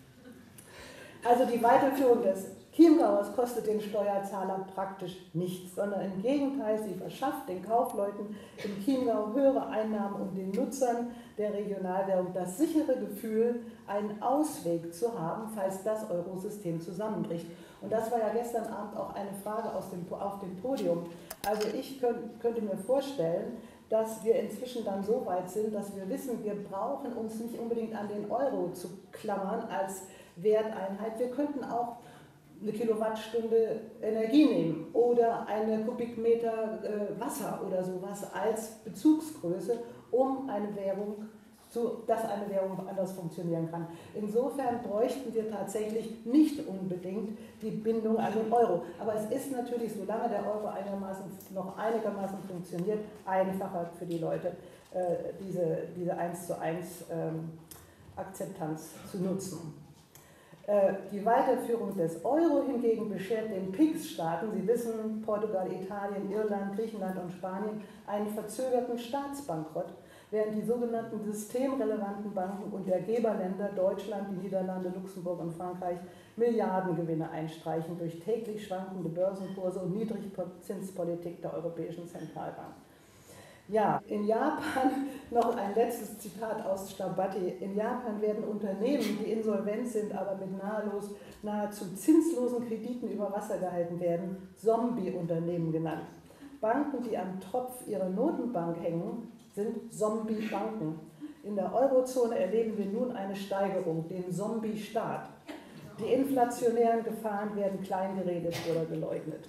Also die Weiterführung des Chiemgauers kostet den Steuerzahler praktisch nichts, sondern im Gegenteil, sie verschafft den Kaufleuten im Chiemgau höhere Einnahmen und den Nutzern der Regionalwährung das sichere Gefühl, einen Ausweg zu haben, falls das Eurosystem zusammenbricht. Und das war ja gestern Abend auch eine Frage aus dem, auf dem Podium. Also ich könnt, könnte mir vorstellen, dass wir inzwischen dann so weit sind, dass wir wissen, wir brauchen uns nicht unbedingt an den Euro zu klammern als Werteinheit. Wir könnten auch eine Kilowattstunde Energie nehmen oder eine Kubikmeter äh, Wasser oder sowas als Bezugsgröße, um eine Währung zu, dass eine Währung anders funktionieren kann. Insofern bräuchten wir tatsächlich nicht unbedingt die Bindung an den Euro. Aber es ist natürlich, solange der Euro einigermaßen, noch einigermaßen funktioniert, einfacher für die Leute, äh, diese, diese eins zu eins ähm, Akzeptanz zu nutzen. Die Weiterführung des Euro hingegen beschert den P I G S-Staaten, Sie wissen, Portugal, Italien, Irland, Griechenland und Spanien, einen verzögerten Staatsbankrott, während die sogenannten systemrelevanten Banken und der Geberländer Deutschland, die Niederlande, Luxemburg und Frankreich Milliardengewinne einstreichen durch täglich schwankende Börsenkurse und Niedrigzinspolitik der Europäischen Zentralbank. Ja, in Japan, noch ein letztes Zitat aus Stabatti, in Japan werden Unternehmen, die insolvent sind, aber mit nahelos, nahezu zinslosen Krediten über Wasser gehalten werden, Zombie-Unternehmen genannt. Banken, die am Tropf ihrer Notenbank hängen, sind Zombie-Banken. In der Eurozone erleben wir nun eine Steigerung, den Zombie-Staat. Die inflationären Gefahren werden kleingeredet oder geleugnet.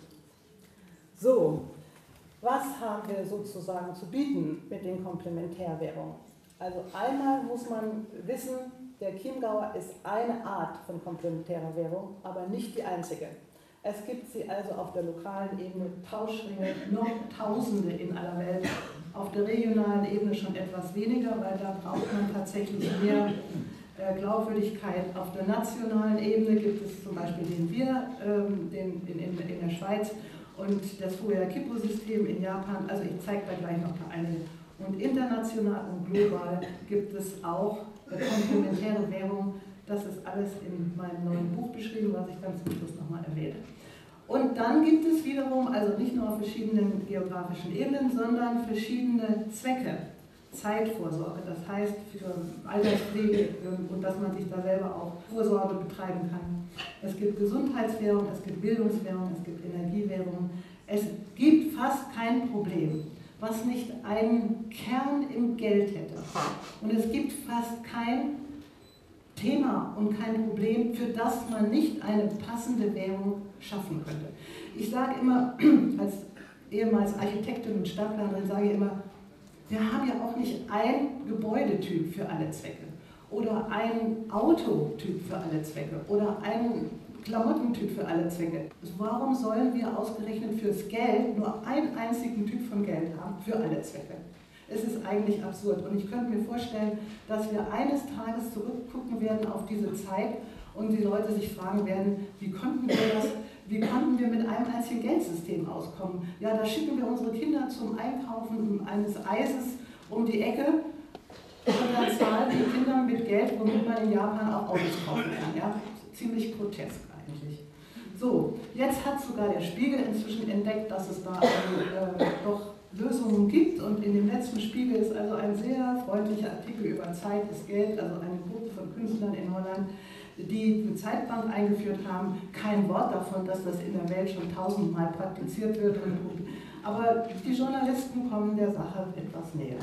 So. Was haben wir sozusagen zu bieten mit den Komplementärwährungen? Also einmal muss man wissen, der Chiemgauer ist eine Art von komplementärer Währung, aber nicht die einzige. Es gibt sie also auf der lokalen Ebene, Tauschringe, noch Tausende in aller Welt. Auf der regionalen Ebene schon etwas weniger, weil da braucht man tatsächlich mehr äh, Glaubwürdigkeit. Auf der nationalen Ebene gibt es zum Beispiel den wir, ähm, den, in, in, in der Schweiz, und das Fuya-Kippo-System in Japan, also ich zeige da gleich noch einige. Und international und global gibt es auch komplementäre Währungen. Das ist alles in meinem neuen Buch beschrieben, was ich ganz zum Schluss nochmal erwähne. Und dann gibt es wiederum, also nicht nur auf verschiedenen geografischen Ebenen, sondern verschiedene Zwecke. Zeitvorsorge, das heißt für Alterspflege und dass man sich da selber auch Vorsorge betreiben kann. Es gibt Gesundheitswährung, es gibt Bildungswährung, es gibt Energiewährung. Es gibt fast kein Problem, was nicht einen Kern im Geld hätte. Und es gibt fast kein Thema und kein Problem, für das man nicht eine passende Währung schaffen könnte. Ich sage immer, als ehemals Architektin und Stadtplanerin sage ich immer, wir haben ja auch nicht ein Gebäudetyp für alle Zwecke oder ein Autotyp für alle Zwecke oder einen Klamottentyp für alle Zwecke. Warum sollen wir ausgerechnet fürs Geld nur einen einzigen Typ von Geld haben für alle Zwecke? Es ist eigentlich absurd und ich könnte mir vorstellen, dass wir eines Tages zurückgucken werden auf diese Zeit und die Leute sich fragen werden, wie konnten wir das Wie konnten wir mit einem einzigen Geldsystem auskommen? Ja, da schicken wir unsere Kinder zum Einkaufen eines Eises um die Ecke und dann zahlen die Kinder mit Geld, womit man in Japan auch Autos kaufen kann. Ja? Ziemlich grotesk eigentlich. So, jetzt hat sogar der Spiegel inzwischen entdeckt, dass es da also, äh, doch Lösungen gibt und in dem letzten Spiegel ist also ein sehr freundlicher Artikel über Zeit ist Geld, also eine Gruppe von Künstlern in Holland, die eine Zeitbank eingeführt haben, kein Wort davon, dass das in der Welt schon tausendmal praktiziert wird. Aber die Journalisten kommen der Sache etwas näher.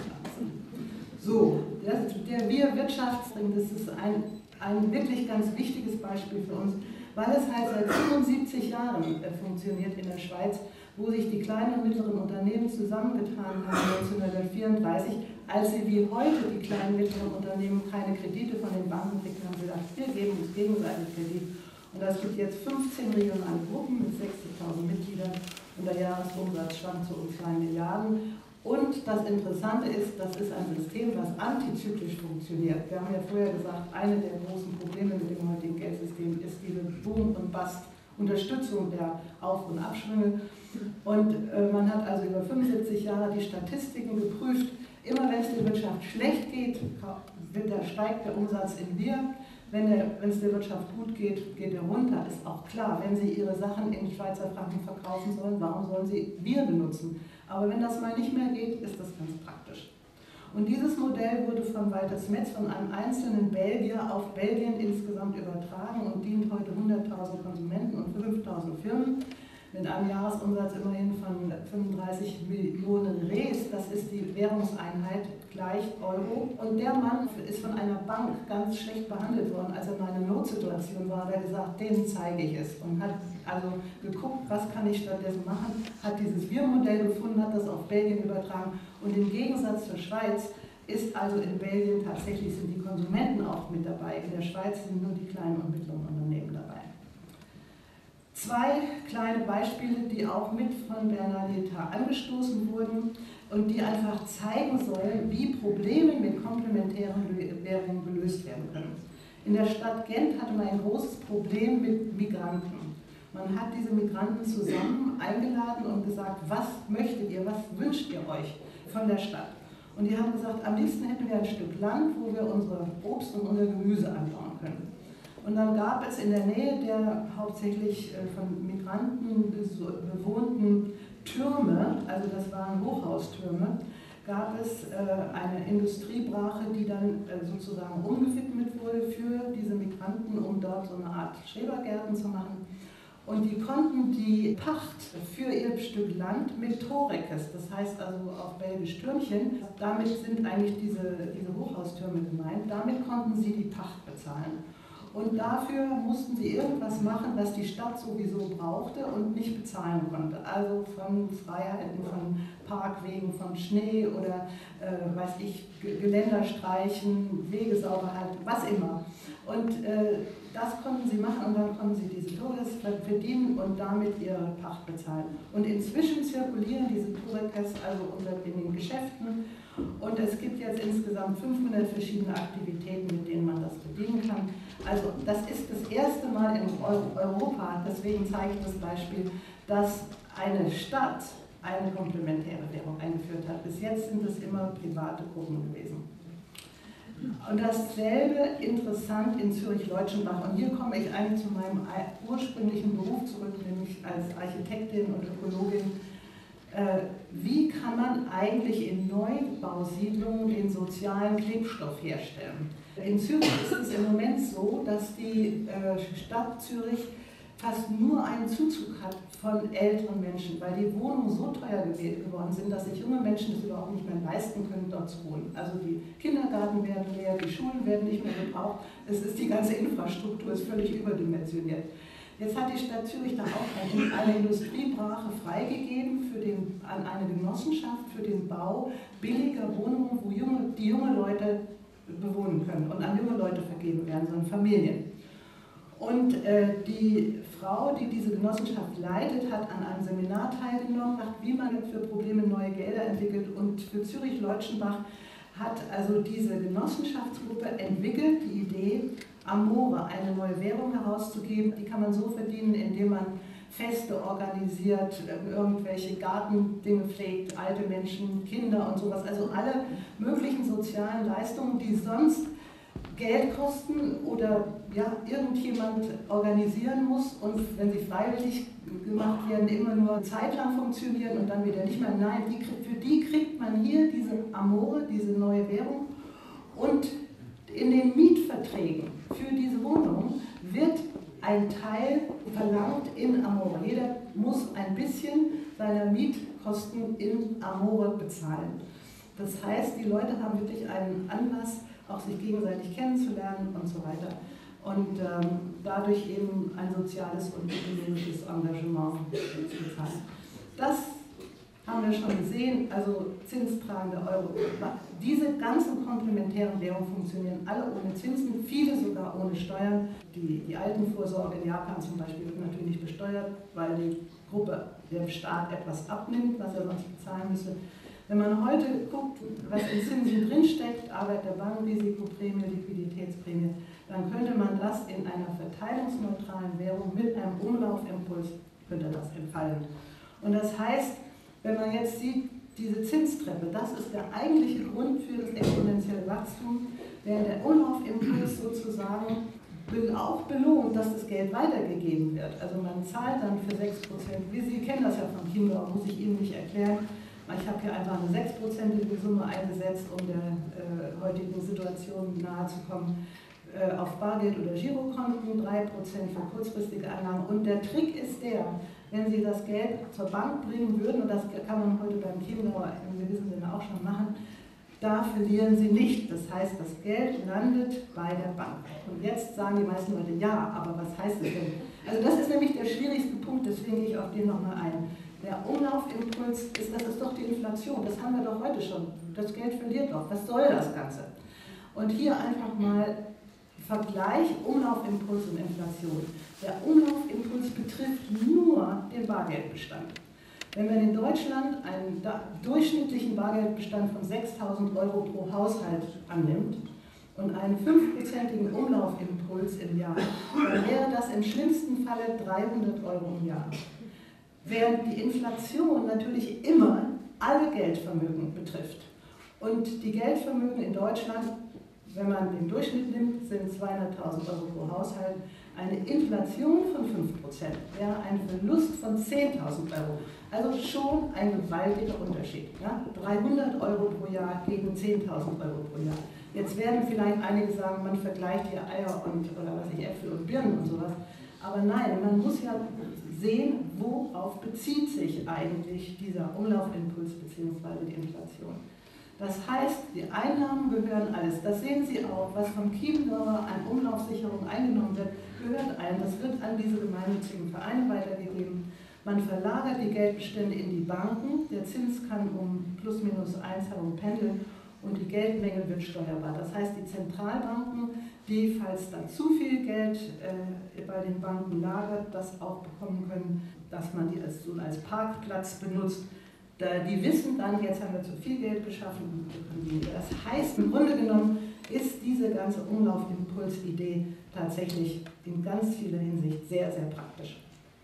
So, das, der Wir-Wirtschaftsring, das ist ein, ein wirklich ganz wichtiges Beispiel für uns, weil es halt seit fünfundsiebzig Jahren äh, funktioniert in der Schweiz, wo sich die kleinen und mittleren Unternehmen zusammengetan haben neunzehnhundertvierunddreißig, als sie wie heute die kleinen und mittleren Unternehmen keine Kredite von den Banken kriegen, haben sie gesagt, wir geben uns gegenseitig Kredit. Und das gibt jetzt fünfzehn regionale Gruppen mit sechzigtausend Mitgliedern und der Jahresumsatz schwankt zu um zwei Milliarden. Und das Interessante ist, das ist ein System, was antizyklisch funktioniert. Wir haben ja vorher gesagt, eine der großen Probleme mit dem heutigen Geldsystem ist diese Boom- und Bust-Unterstützung der Auf- und Abschwünge. Und äh, man hat also über fünfundsiebzig Jahre die Statistiken geprüft. Immer wenn es der Wirtschaft schlecht geht, wird der, steigt der Umsatz in Wir. Wenn, der, wenn es der Wirtschaft gut geht, geht er runter. Ist auch klar, wenn Sie Ihre Sachen in Schweizer Franken verkaufen sollen, warum sollen Sie Wir benutzen? Aber wenn das mal nicht mehr geht, ist das ganz praktisch. Und dieses Modell wurde von Walter Smets, von einem einzelnen Belgier, auf Belgien insgesamt übertragen und dient heute hunderttausend Konsumenten und fünftausend Firmen. Mit einem Jahresumsatz immerhin von fünfunddreißig Millionen Rees, das ist die Währungseinheit gleich Euro. Und der Mann ist von einer Bank ganz schlecht behandelt worden, als er in einer Notsituation war, hat er gesagt, denen zeige ich es. Und hat also geguckt, was kann ich stattdessen machen, hat dieses Wir-Modell gefunden, hat das auf Belgien übertragen. Und im Gegensatz zur Schweiz ist also in Belgien tatsächlich sind die Konsumenten auch mit dabei. In der Schweiz sind nur die kleinen und mittleren Unternehmen dabei. Zwei kleine Beispiele, die auch mit von Bernadetta angestoßen wurden und die einfach zeigen sollen, wie Probleme mit komplementären Währungen gelöst werden können. In der Stadt Gent hatte man ein großes Problem mit Migranten. Man hat diese Migranten zusammen eingeladen und gesagt, was möchtet ihr, was wünscht ihr euch von der Stadt? Und die haben gesagt, am liebsten hätten wir ein Stück Land, wo wir unsere Obst und unser Gemüse anbauen können. Und dann gab es in der Nähe der hauptsächlich von Migranten bewohnten Türme, also das waren Hochhaustürme, gab es eine Industriebrache, die dann sozusagen umgewidmet wurde für diese Migranten, um dort so eine Art Schrebergärten zu machen. Und die konnten die Pacht für ihr Stück Land mit Torekes, das heißt also auf Belgisch Türmchen, damit sind eigentlich diese, diese Hochhaustürme gemeint, damit konnten sie die Pacht bezahlen. Und dafür mussten sie irgendwas machen, was die Stadt sowieso brauchte und nicht bezahlen konnte. Also von Freiheiten, von Parkwegen, von Schnee oder äh, weiß ich, Geländer streichen, Wege sauber halten, was immer. Und äh, das konnten sie machen und dann konnten sie diese Torekes verdienen und damit ihre Pacht bezahlen. Und inzwischen zirkulieren diese Torekes also unter in den Geschäften und es gibt jetzt insgesamt fünfhundert verschiedene Aktivitäten, mit denen man das bedienen kann. Also das ist das erste Mal in Europa, deswegen zeige ich das Beispiel, dass eine Stadt eine komplementäre Währung eingeführt hat. Bis jetzt sind es immer private Gruppen gewesen. Und dasselbe interessant in Zürich-Leutschenbach. Und hier komme ich eigentlich zu meinem ursprünglichen Beruf zurück, nämlich als Architektin und Ökologin. Äh, wie kann man eigentlich in Neubausiedlungen den sozialen Klebstoff herstellen? In Zürich ist es im Moment so, dass die äh, Stadt Zürich fast nur einen Zuzug hat von älteren Menschen, weil die Wohnungen so teuer geworden sind, dass sich junge Menschen es überhaupt nicht mehr leisten können, dort zu wohnen. Also die Kindergärten werden leer, die Schulen werden nicht mehr gebraucht, es ist die ganze Infrastruktur ist völlig überdimensioniert. Jetzt hat die Stadt Zürich dann auch eine Industriebrache freigegeben für den, an eine Genossenschaft für den Bau billiger Wohnungen, wo junge, die junge Leute bewohnen können und an junge Leute vergeben werden, sondern Familien. Und äh, die Frau, die diese Genossenschaft leitet, hat an einem Seminar teilgenommen, wie man für Probleme neue Gelder entwickelt. Und für Zürich-Leutschenbach hat also diese Genossenschaftsgruppe entwickelt die Idee, Amore, eine neue Währung herauszugeben. Die kann man so verdienen, indem man Feste organisiert, irgendwelche Gartendinge pflegt, alte Menschen, Kinder und sowas. Also alle möglichen sozialen Leistungen, die sonst Geld kosten oder ja, irgendjemand organisieren muss und wenn sie freiwillig gemacht werden, immer nur eine Zeit lang funktionieren und dann wieder nicht mehr. Nein, die, für die kriegt man hier diese Amore, diese neue Währung und in den Mietverträgen für diese Wohnung wird ein Teil verlangt in Amore. Jeder muss ein bisschen seiner Mietkosten in Amore bezahlen. Das heißt, die Leute haben wirklich einen Anlass, auch sich gegenseitig kennenzulernen und so weiter. Und ähm, dadurch eben ein soziales und ökonomisches Engagement zu bezahlen. Das haben wir schon gesehen, also zinstragende Euro. Diese ganzen komplementären Währungen funktionieren alle ohne Zinsen, viele sogar ohne Steuern. Die, die Altenvorsorge in Japan zum Beispiel wird natürlich nicht besteuert, weil die Gruppe, der Staat etwas abnimmt, was er sonst bezahlen müsste. Wenn man heute guckt, was in Zinsen drinsteckt, Arbeit der Bank, Risikoprämie, Liquiditätsprämie, dann könnte man das in einer verteilungsneutralen Währung mit einem Umlaufimpuls, könnte das entfallen. Und das heißt, wenn man jetzt sieht, diese Zinstreppe, das ist der eigentliche Grund für das exponentielle Wachstum, während der Umlaufimpuls sozusagen auch belohnt, dass das Geld weitergegeben wird. Also man zahlt dann für sechs Prozent, wie Sie kennen das ja von Chiemgau, muss ich Ihnen nicht erklären. Ich habe hier einfach eine sechsprozentige Summe eingesetzt, um der äh, heutigen Situation nahezukommen, äh, auf Bargeld- oder Girokonten, drei Prozent für kurzfristige Anlagen. Und der Trick ist der, wenn Sie das Geld zur Bank bringen würden, und das kann man heute beim Chiemgau im gewissen Sinne auch schon machen, da verlieren Sie nicht. Das heißt, das Geld landet bei der Bank. Und jetzt sagen die meisten Leute, ja, aber was heißt das denn? Also das ist nämlich der schwierigste Punkt, deswegen gehe ich auf den nochmal ein. Der Umlaufimpuls, ist, das ist doch die Inflation, das haben wir doch heute schon. Das Geld verliert doch, was soll das Ganze? Und hier einfach mal Vergleich Umlaufimpuls und Inflation. Der Umlaufimpuls betrifft nur den Bargeldbestand. Wenn man in Deutschland einen durchschnittlichen Bargeldbestand von sechstausend Euro pro Haushalt annimmt und einen fünfprozentigen Umlaufimpuls im Jahr, dann wäre das im schlimmsten Falle dreihundert Euro im Jahr. Während die Inflation natürlich immer alle Geldvermögen betrifft. Und die Geldvermögen in Deutschland, wenn man den Durchschnitt nimmt, sind zweihunderttausend Euro pro Haushalt. Eine Inflation von fünf Prozent wäre ein Verlust von zehntausend Euro. Also schon ein gewaltiger Unterschied. Ja? dreihundert Euro pro Jahr gegen zehntausend Euro pro Jahr. Jetzt werden vielleicht einige sagen, man vergleicht hier Eier und oder was ich, Äpfel und Birnen und sowas. Aber nein, man muss ja sehen, worauf bezieht sich eigentlich dieser Umlaufimpuls bzw. die Inflation. Das heißt, die Einnahmen gehören alles. Das sehen Sie auch, was vom Chiemgauer an Umlaufsicherung eingenommen wird, gehört ein. Das wird an diese gemeinnützigen Vereine weitergegeben. Man verlagert die Geldbestände in die Banken. Der Zins kann um plus minus eins herum pendeln und die Geldmenge wird steuerbar. Das heißt, die Zentralbanken, die, falls da zu viel Geld äh, bei den Banken lagert, das auch bekommen können, dass man die als, so als Parkplatz benutzt. Die wissen dann, jetzt haben wir zu viel Geld geschaffen. Das heißt, im Grunde genommen ist diese ganze Umlaufimpuls-Idee tatsächlich in ganz vieler Hinsicht sehr, sehr praktisch.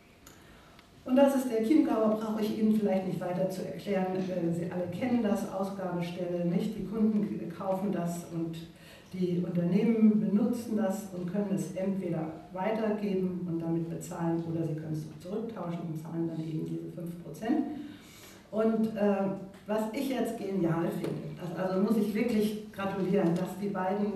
Und das ist der Chiemgauer, brauche ich Ihnen vielleicht nicht weiter zu erklären. Sie alle kennen das, Ausgabestelle, nicht? Die Kunden kaufen das und die Unternehmen benutzen das und können es entweder weitergeben und damit bezahlen oder sie können es zurücktauschen und zahlen dann eben diese fünf Prozent. Und äh, was ich jetzt genial finde, das, also muss ich wirklich gratulieren, dass die beiden,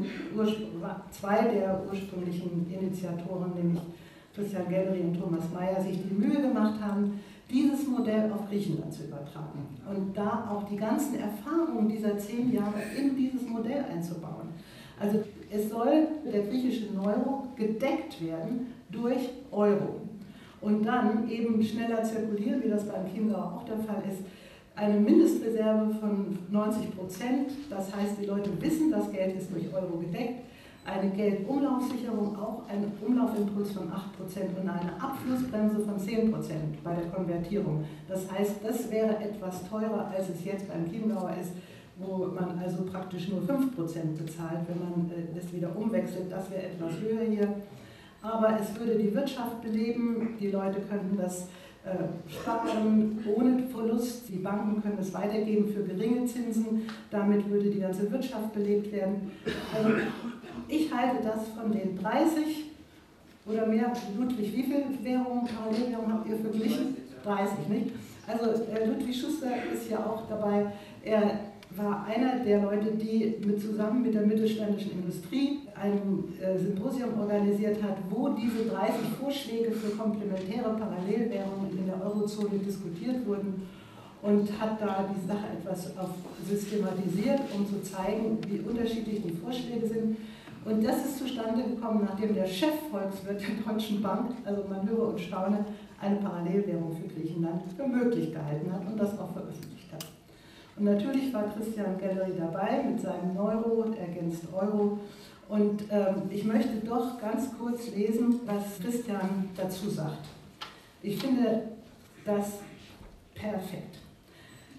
zwei der ursprünglichen Initiatoren, nämlich Christian Gellery und Thomas Mayer, sich die Mühe gemacht haben, dieses Modell auf Griechenland zu übertragen und da auch die ganzen Erfahrungen dieser zehn Jahre in dieses Modell einzubauen. Also es soll der griechische Euro gedeckt werden durch Euro. Und dann eben schneller zirkulieren, wie das beim Chiemgau auch der Fall ist, eine Mindestreserve von neunzig Prozent. Das heißt, die Leute wissen, das Geld ist durch Euro gedeckt. Eine Geldumlaufsicherung, auch ein Umlaufimpuls von acht Prozent und eine Abflussbremse von zehn Prozent bei der Konvertierung. Das heißt, das wäre etwas teurer, als es jetzt beim Chiemgauer ist, wo man also praktisch nur fünf Prozent bezahlt, wenn man das wieder umwechselt. Das wäre etwas höher hier. Aber es würde die Wirtschaft beleben, die Leute könnten das äh, sparen ohne Verlust, die Banken können es weitergeben für geringe Zinsen, damit würde die ganze Wirtschaft belebt werden. Also ich halte das von den dreißig oder mehr, Ludwig, wie viele Währungen, Parallelwährungen habt ihr verglichen? dreißig, nicht? Also äh, Ludwig Schuster ist ja auch dabei, er war einer der Leute, die mit, zusammen mit der mittelständischen Industrie ein äh, Symposium organisiert hat, wo diese dreißig Vorschläge für komplementäre Parallelwährungen in der Eurozone diskutiert wurden und hat da die Sache etwas auf systematisiert, um zu zeigen, wie unterschiedlich die Vorschläge sind. Und das ist zustande gekommen, nachdem der Chefvolkswirt der Deutschen Bank, also man höre und staune, eine Parallelwährung für Griechenland für möglich gehalten hat und das auch veröffentlicht hat. Und natürlich war Christian Gellery dabei mit seinem Euro, ergänzt Euro. Und ähm, ich möchte doch ganz kurz lesen, was Christian dazu sagt. Ich finde das perfekt.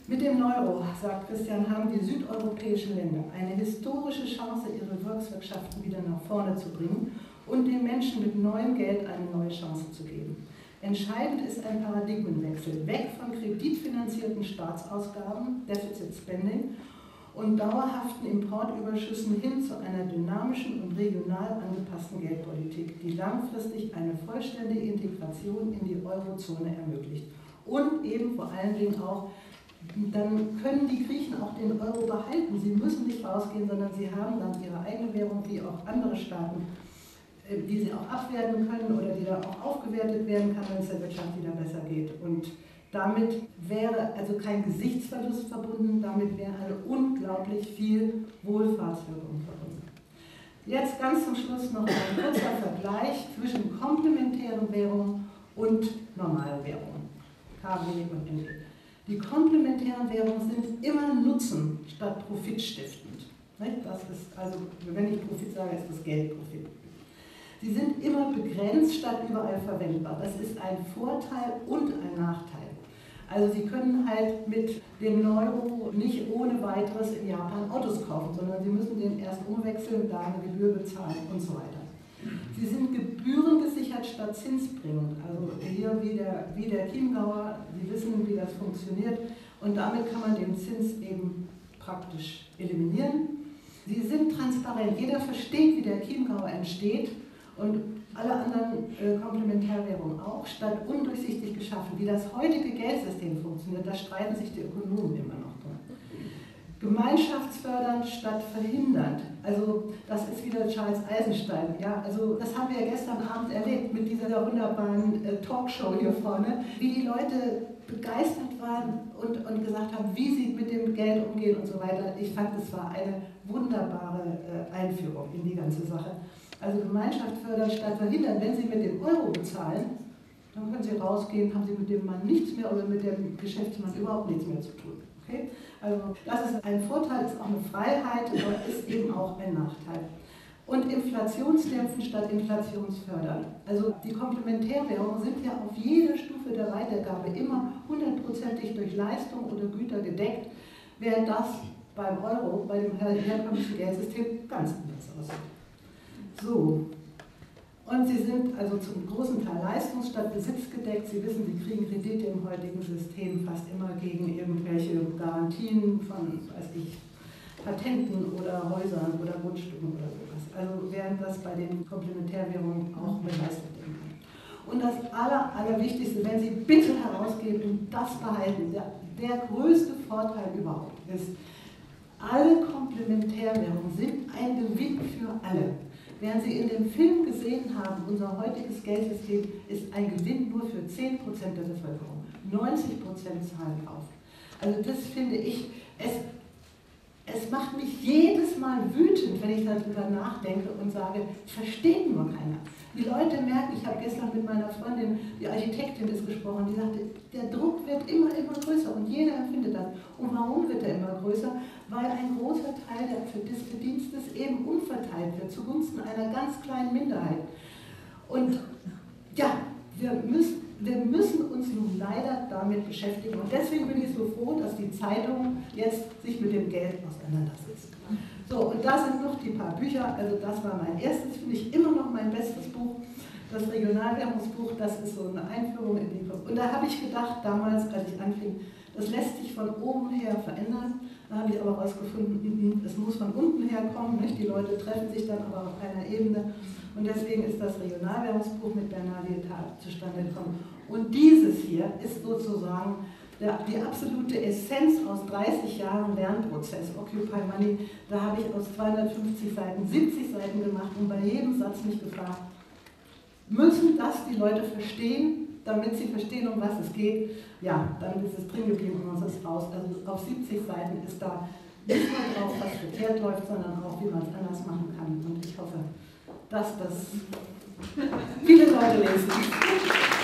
Mit dem Euro, sagt Christian, haben die südeuropäischen Länder eine historische Chance, ihre Volkswirtschaften wieder nach vorne zu bringen und den Menschen mit neuem Geld eine neue Chance zu geben. Entscheidend ist ein Paradigmenwechsel, weg von kreditfinanzierten Staatsausgaben, Deficit Spending, und dauerhaften Importüberschüssen hin zu einer dynamischen und regional angepassten Geldpolitik, die langfristig eine vollständige Integration in die Eurozone ermöglicht. Und eben vor allen Dingen auch, dann können die Griechen auch den Euro behalten. Sie müssen nicht rausgehen, sondern sie haben dann ihre eigene Währung, wie auch andere Staaten, die sie auch abwerten können oder die dann auch aufgewertet werden kann, wenn es der Wirtschaft wieder besser geht. Und damit wäre also kein Gesichtsverlust verbunden, damit wäre eine unglaublich viel Wohlfahrtswirkung verbunden. Jetzt ganz zum Schluss noch ein kurzer Vergleich zwischen komplementären Währungen und normalen Währungen, K W und N W. Die komplementären Währungen sind immer Nutzen statt profitstiftend. Das ist also, wenn ich Profit sage, ist das Geld Profit. Sie sind immer begrenzt statt überall verwendbar. Das ist ein Vorteil und ein Nachteil. Also Sie können halt mit dem Euro nicht ohne weiteres in Japan Autos kaufen, sondern Sie müssen den erst umwechseln, da eine Gebühr bezahlen und so weiter. Sie sind gebührengesichert statt zinsbringend. Also hier wie der, wie der Chiemgauer, Sie wissen, wie das funktioniert, und damit kann man den Zins eben praktisch eliminieren. Sie sind transparent, jeder versteht, wie der Chiemgauer entsteht, und alle anderen äh, Komplementärwährungen auch, statt undurchsichtig geschaffen. Wie das heutige Geldsystem funktioniert, da streiten sich die Ökonomen immer noch dran. Gemeinschaftsfördernd statt verhindernd. Also das ist wieder Charles Eisenstein. Ja, also das haben wir ja gestern Abend erlebt mit dieser wunderbaren äh, Talkshow hier vorne, wie die Leute begeistert waren und, und gesagt haben, wie sie mit dem Geld umgehen und so weiter. Ich fand, es war eine wunderbare äh, Einführung in die ganze Sache. Also Gemeinschaft fördern statt verhindern. Wenn Sie mit dem Euro bezahlen, dann können Sie rausgehen, haben Sie mit dem Mann nichts mehr oder mit dem Geschäftsmann überhaupt nichts mehr zu tun. Okay? Also das ist ein Vorteil, ist auch eine Freiheit, aber ist eben auch ein Nachteil. Und inflationsdämpfen statt inflationsfördern. Also die Komplementärwährungen sind ja auf jeder Stufe der Weitergabe immer hundertprozentig durch Leistung oder Güter gedeckt, während das beim Euro, bei dem herkömmlichen Geldsystem ganz anders aussieht. So, und sie sind also zum großen Teil leistungs- statt Besitz gedeckt. Sie wissen, Sie kriegen Kredite im heutigen System fast immer gegen irgendwelche Garantien von, weiß ich, Patenten oder Häusern oder Grundstücken oder sowas. Also während das bei den Komplementärwährungen auch geleistet werden kann. Und das Aller, Allerwichtigste, wenn Sie bitte herausgeben und das behalten, der, der größte Vorteil überhaupt ist, alle Komplementärwährungen sind ein Gewinn für alle. Während Sie in dem Film gesehen haben, unser heutiges Geldsystem ist ein Gewinn nur für zehn Prozent der Bevölkerung. neunzig Prozent zahlen auf. Also das finde ich, es, es macht mich jedes Mal wütend, wenn ich darüber nachdenke und sage, versteht nur keiner. Die Leute merken, ich habe gestern mit meiner Freundin, die Architektin ist gesprochen, die sagte, der Druck wird immer, immer größer und jeder empfindet das. Und warum wird er immer größer? Weil ein großer Teil des Verdienstes eben umverteilt wird, zugunsten einer ganz kleinen Minderheit. Und ja, wir müssen, wir müssen uns nun leider damit beschäftigen. Und deswegen bin ich so froh, dass die Zeitung jetzt sich mit dem Geld auseinandersetzt. So, und da sind noch die paar Bücher, also das war mein erstes, finde ich immer noch mein bestes Buch, das Regionalwährungsbuch, das ist so eine Einführung in die... Und da habe ich gedacht, damals, als ich anfing, das lässt sich von oben her verändern. Da habe ich aber herausgefunden, es muss von unten her kommen, nicht? Die Leute treffen sich dann aber auf einer Ebene. Und deswegen ist das Regionalwährungsbuch mit Bernard Lietaert zustande gekommen. Und dieses hier ist sozusagen der, die absolute Essenz aus dreißig Jahren Lernprozess, Occupy Money. Da habe ich aus zweihundertfünfzig Seiten siebzig Seiten gemacht und bei jedem Satz mich gefragt, müssen das die Leute verstehen, damit sie verstehen, um was es geht? Ja, dann ist es drin geblieben und es ist raus. Also auf siebzig Seiten ist da nicht nur drauf, was verkehrt läuft, sondern auch, wie man es anders machen kann. Und ich hoffe, dass das viele Leute lesen.